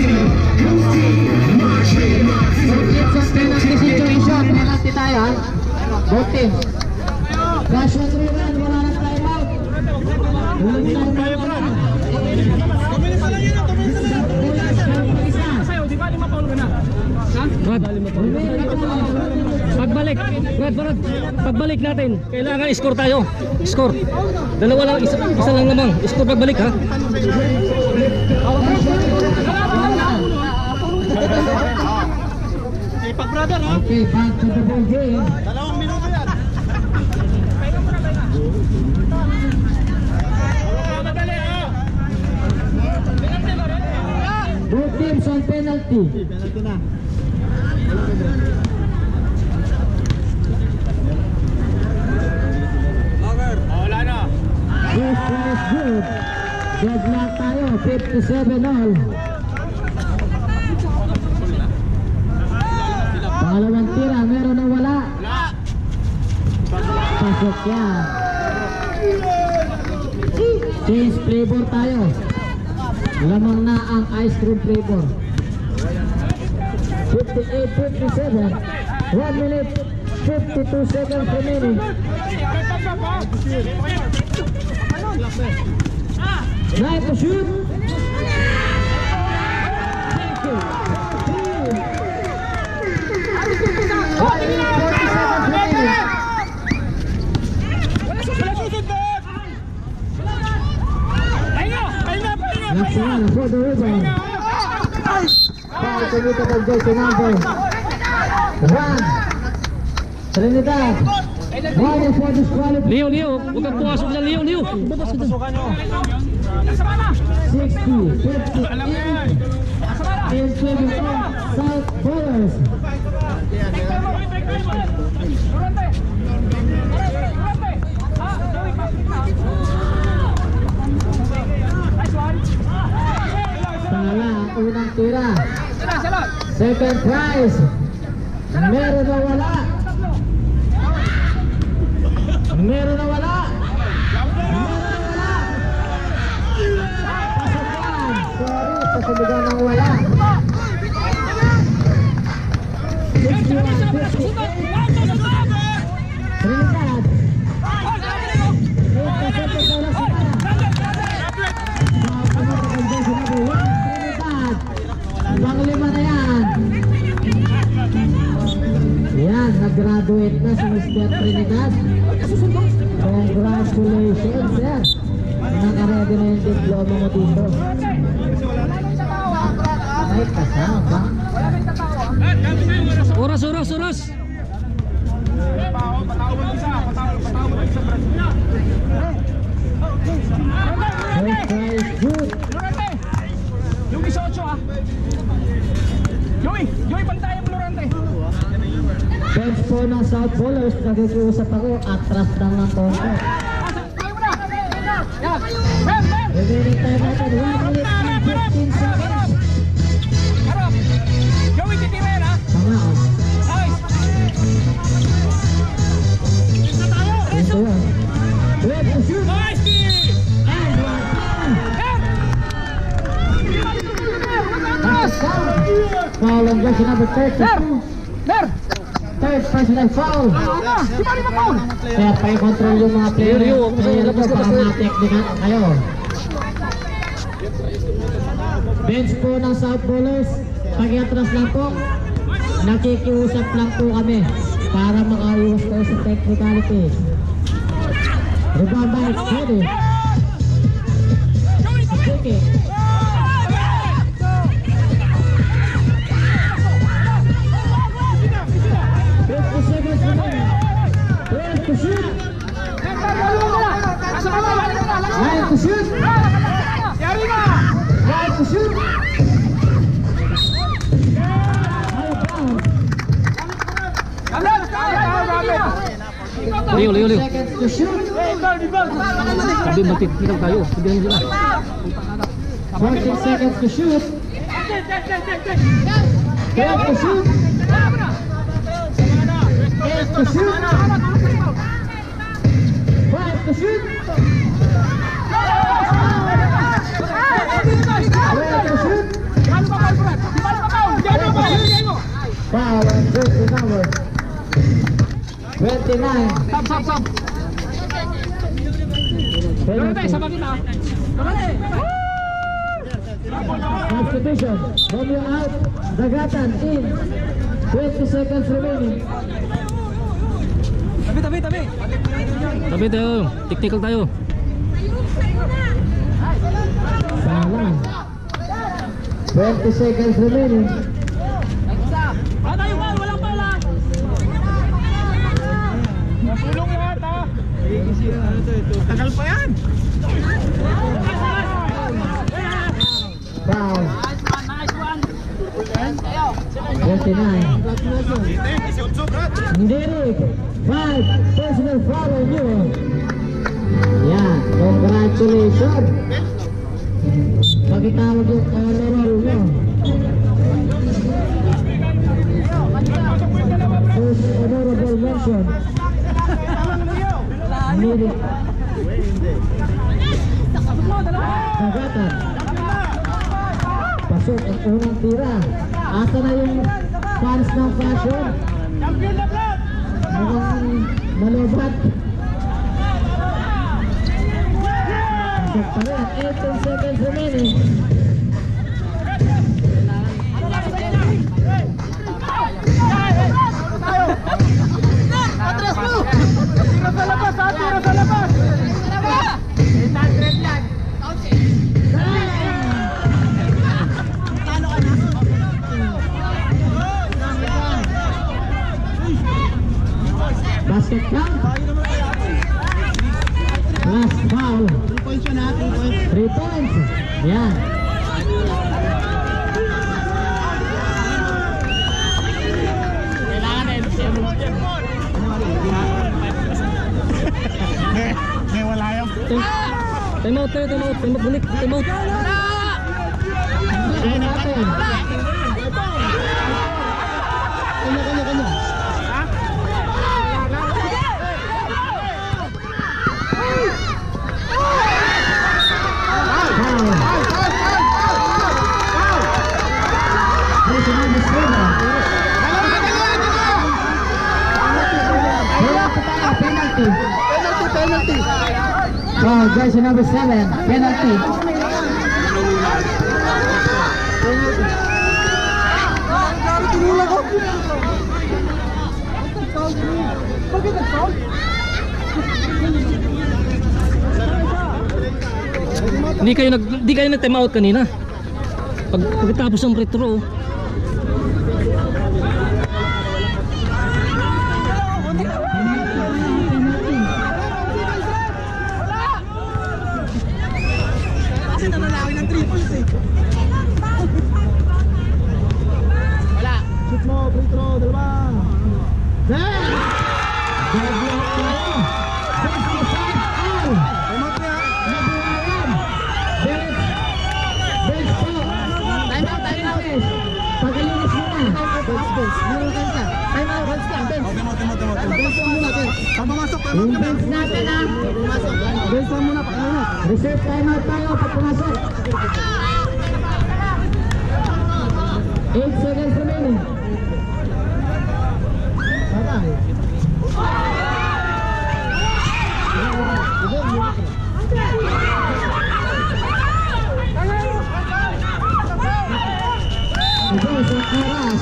It's a penalty situation. Penalty tayo, ha? Both teams. Flash one three run. Wala na time out. Walang time out. Tumili pa lang yun. Tumili pa lang. Sa'yo, di ba lima paul ka na? Ha? Brad, pagbalik. Brad, Brad, pagbalik natin. Kailangan score tayo. Score. Dalawa lang, isa, isa lang naman. Score pagbalik, ha? Sipag brother ha? Okay, back to the ball game. Dalawang minuto yan. Madali ha? Both teams on penalty. Penalty na. Wala na. First one is good. Deadlock tayo, fifty-seven all. Pangalawang tira, meron na wala. Pasok yan. Change flavor tayo. Lamang na ang ice cream flavor. fifty-eight fifty-seven. one minute, fifty-two seconds remaining. Nine to shoot. Nacional for the rebound. Foul committed by jersey number one. Trinidad. One for disqualification. Leo, Leo, huwag kang pumasok dyan, Leo, Leo. Babas ka dyan. sixty, fifty-eight. In twenty-four, South Bowlers. Sala ang unang tira. Second prize. Meron na wala. Meron na wala. Meron na wala. Pasukan. Sorry, pasukan ng wala. sixty-one fifty-eight. Trinidad. Panglima na yan. Yan, nag-graduate na si Mister Trinidad. Congratulations, sir. Naka-ready na yung diploma mo dito. Ay, kasama. Oras, oras, oras. First prize, good. Yung eighteen ah. Joey, Joey pantay mo Lorante. Bench po ng South Bowlers, nakikiusap ako, atras lang ng konti. Remaining time natin, one minute and fifteen seconds. Harap. Joey titimen ha. Tama o. Nice. Ito yun. Wait to shoot. Nice kick. And one time. That's a foul. Foul on jersey number thirty-two. Der. Third personal foul. Si Mari Mapaul. Kaya pa-control yung mga player. Leo, huwag mo sa Player labas, nyo, labas, baka labas. ma-technical kayo. Bench po ng South Bowlers. Pag-iatras lang po. Nakikiusap lang po kami para makaiwas kayo sa technicality. Rebound by Cody. Take it. fifty seconds remaining. twelve to shoot. nine to shoot. five to shoot. Leo, Leo, Leo. Seconds to shoot. Sabi, magtitigal tayo. Sabihan nyo sila. fourteen seconds to shoot. twelve to shoot. eight to shoot. five to shoot. twelve to shoot. Foul on jersey number twenty-nine. Sab, sab, sab. Lorante, sama kita. Lorante. Substitution. Romeo out. Dagatan in. twenty seconds remaining. Tabi, tabi, tabi. Sabi tayo, technical tayo. Salang. twenty seconds remaining. Ah, tayo ba? Walang pala. Nasulong lahat ha. Tagal pa yan. Foul. Nice one. twenty-nine. Derek. Five. Personal foul on you. Yeah. Congratulations. Pagkitawag yung honorable mo. First honorable mention. Derek. Dagatan. Pasok ang unang tira. Asa na yung fans ng fashion? Champion na blood. Mukhang malobat. Pasok pa rin. eighteen seconds remaining. Basket count. Last foul. three points yun ha, three points. Three points. Yan. May wala yan. Time, time out tayo, time out. Time out, balik. Time out. Sige natin. Kanya, kanya, kanya. Penalty. Penalty, penalty. So, jersey number seven, penalty. Tinula ko. Bakit nag-foul? Hindi kayo nag hindi kayo nag-time out kanina. Pag pagkatapos ng free throw. Kasi nanalaki ng three points eh. Wala. Shoot mo, free throw, dalawa. Then, deadlock tayo. sixty-five all. Remote niya. Nabuhayan. Bench. Bench po. Time out, time out. Pagalinis mo na. Bench, bench. Meron ka ka. Time out, bench ka, bench. Okay, timot, timot, timot. Bench mo muna, bench. Pag pumasok, time out Yung ka, bench bench. natin ha. Pumasok. Bench mo muna, pag muna. Reserve timeout tayo pag pumasok. eight seconds remaining. Patay. Ito sa oras.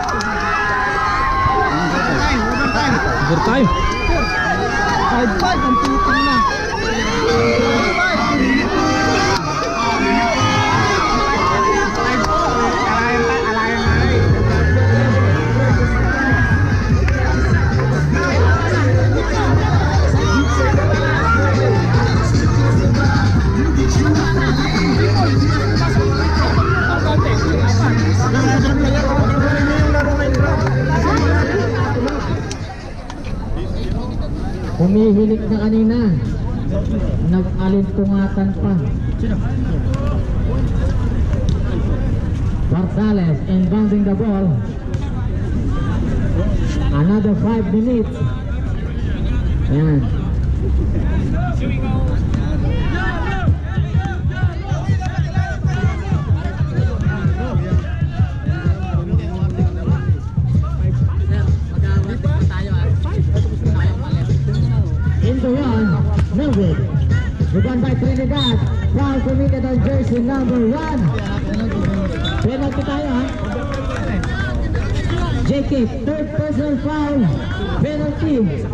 Overtime, overtime. Overtime. five five ang tulitin na. Humihilik na kanina. Nag-alintungatan pa. Barzales inbounding the ball. Another five minutes. Yan. Into one, Melvin. Begun by Trinidad. Foul committed on jersey number one. Penalty tayo ha. J K, third personal foul. Penalty.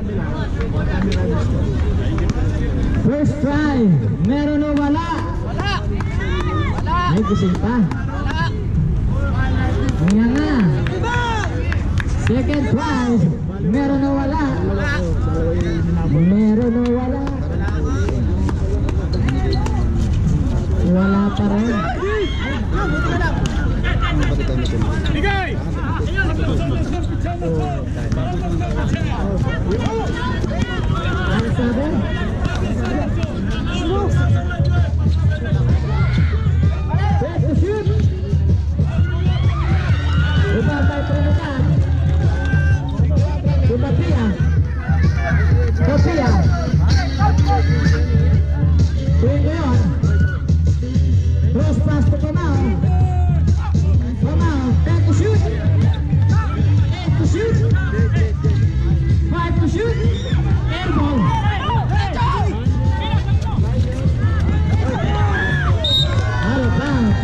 First try. Meron o wala? Wala. Ay, gising pa. Wala. Nga nga. Second try. Meron o wala? Wala. Meron o wala? Wala pa rin. Ano sabi? Best to shoot. Iba tayo Trinidad. Iba Pia. Sofia. Tuwing ko yun. Cross pass to Pamao. Pamao, ten to shoot. eight to shoot. five to shoot. Air ball. Out of bounds.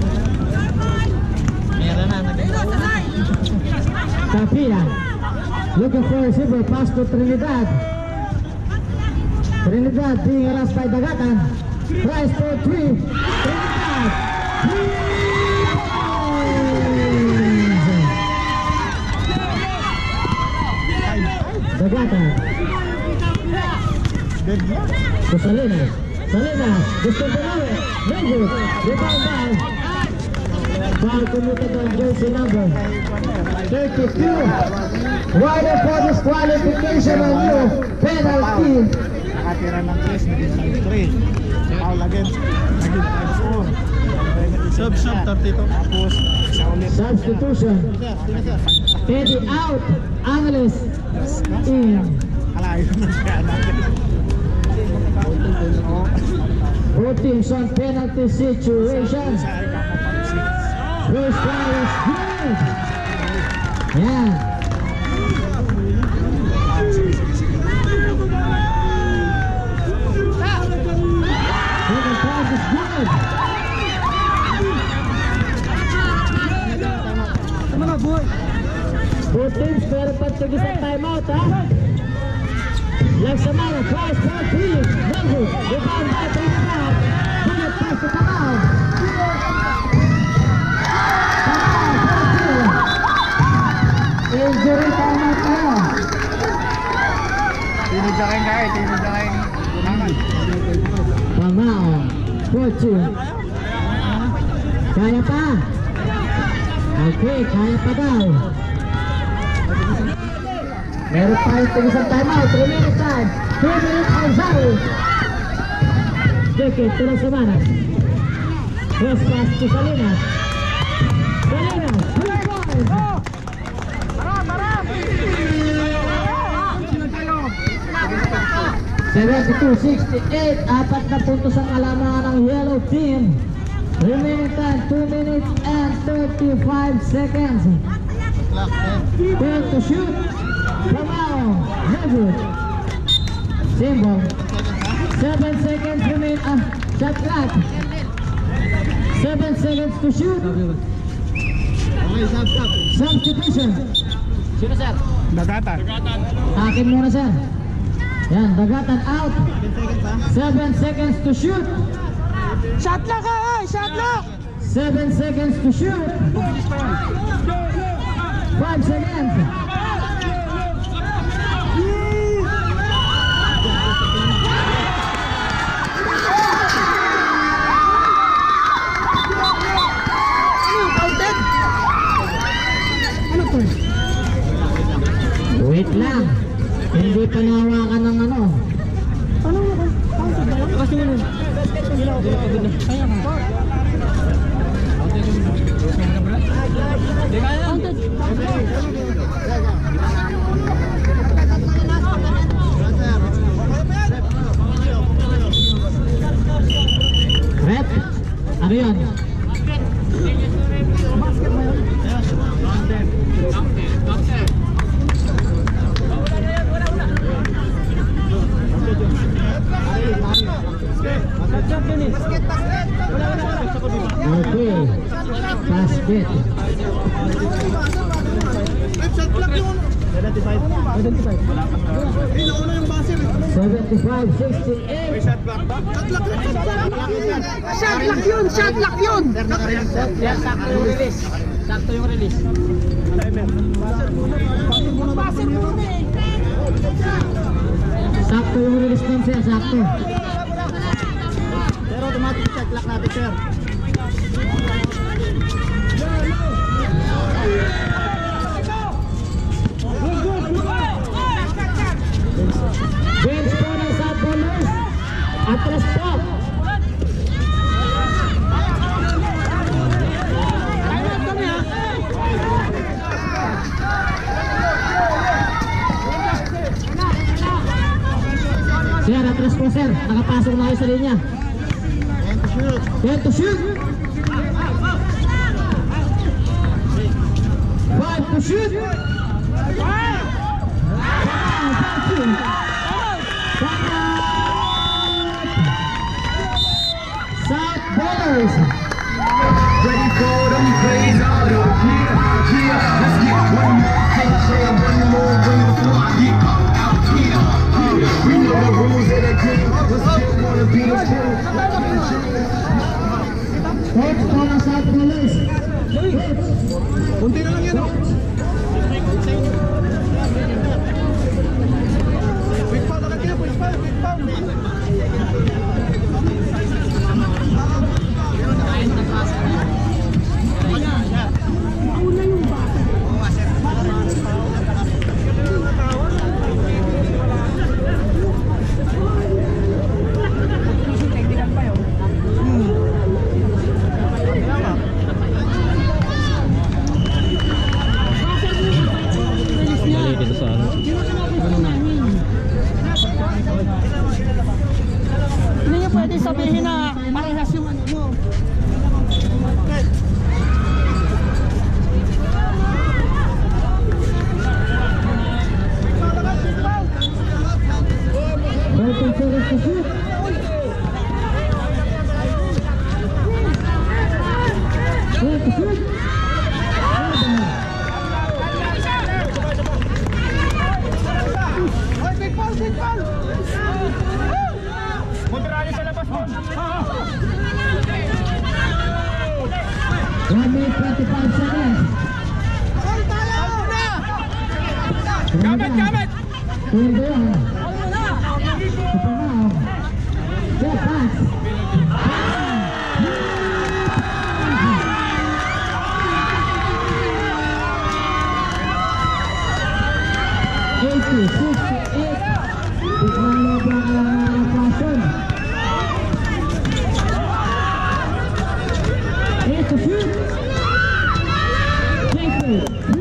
Tapia. Looking for a receiver, pass to Trinidad. Trinidad being harassed by Dagatan. Tries for three. Trinidad. Three points. Dagatan. To Salinas. Salinas. Gusto ko na eh. Number. Rebound ball. Foul committed on jersey number thirty-two. Rider for disqualification on you. Penalty. Nakatira ng tres, naging three. Foul against, naging five four. Sub, sub, thirty-two. Tapos, isa ulit. Substitution. Teddy out. Angeles in. Kalayo na siya natin. Both teams on penalty situation. First one is good. Yeah. Second pass is good. Both teams meron pa tigis ang timeout, ha? Laksamana tries for three. Melvin, rebound by Trinidad. Bullet pass to Kamau. Injury timeout tayo. Tinidyakin ka eh, tinidyakin. Kumangan. Kamau, fortune. Kaya pa. Okay, kaya pa daw. Meron pa yung tigisang timeout. three minutes time. two minutes on Zari. Jeket, tulang sa mana. Cross pass to Salinas. Salinas, three points. seventy-two sixty-eight. Apat na puntos ang alaman ng yellow team. Remaining time, two minutes and thirty-five seconds. twelve to shoot. Kamau, Hedwood. Symbol. seven seconds remain. Ah, shot clock. seven seconds to shoot. Substitution. Sino, sir? Dagatan. Akin muna, sir. Yan, Dagatan out. seven seconds to shoot. Shot lock ka eh! Shot lock! seven seconds to shoot. five seconds. Wait lang. Hindi pa nahawakan ng ano. Ano mo? Kasi mo nun. Kaya nga. Rep. Ano yun? Okay. Basket. seventy-five sixty-eight. Shot lock yun! Shot lock yun! Sakto yung release. Sakto yung release. Sakto yung release nun, sir. Sakto. Pero automatic shot lock natin, sir. Bench po ng South Bowlers. Atras po. Sir, atras po, sir. Nakapasok na kayo sa linya. ten to shoot. five to shoot. South Bowlers. Ready for them plays out of here. Yeah, let's get one more, one more, one more. pwede sabihin na parehas yung ano mo. fourteen seconds to shoot. Well, to shoot. one minute twenty-five seconds. Gamit, gamit! Twenty-one. Now, get back. eighty, sixty-eight. Biglang lobang ang passion. eight to shoot. Jason.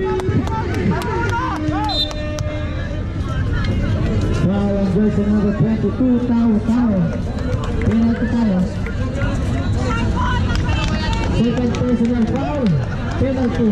Wow, and there's another twenty-two. Tao, tao. Penalty tayo. Second personal foul. Penalty.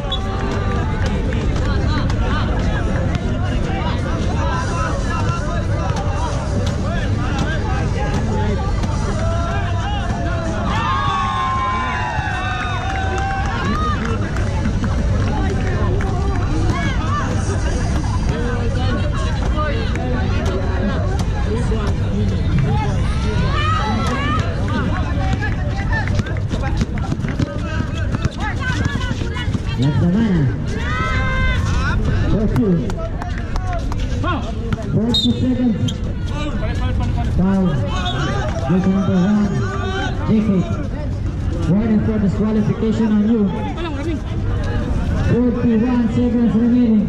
Left the mana. forty. forty seconds. Foul. This number one. Jacob. Warning for disqualification on you. forty-one seconds remaining.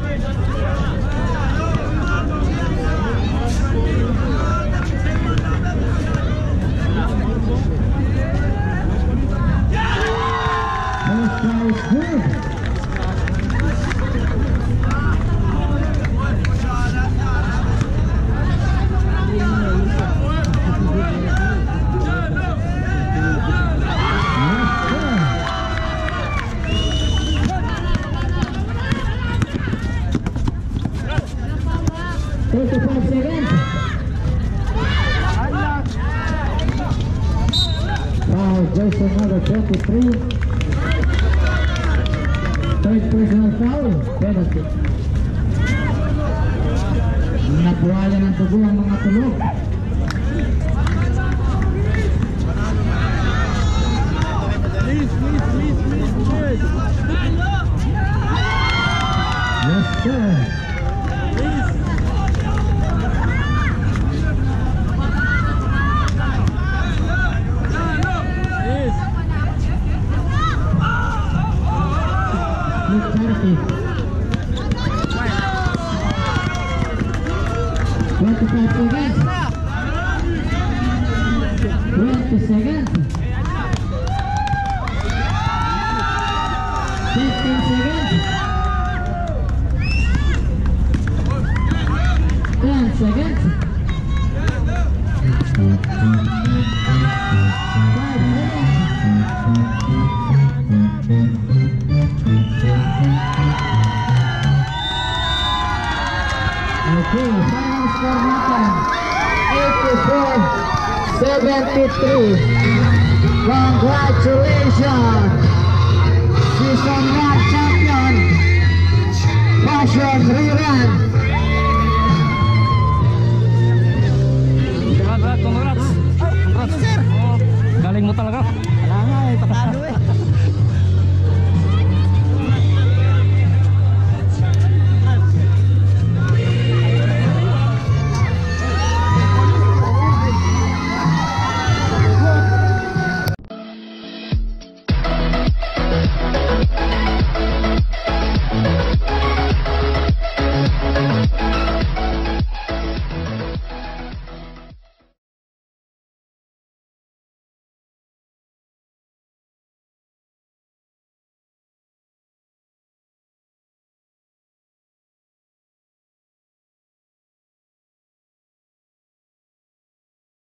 First try is good. thirty-five seconds. Wow, just another twenty-three. Third personal foul. Penalty. Nabuhala ng tubo ang mga tulog. Please, please, please, please, please. Yes, sir. twenty-five seconds. twenty seconds. fifteen seconds. ten seconds. five Okay, final score natin eighty-four seventy-three. Congratulations, season one champion Passion Rerun.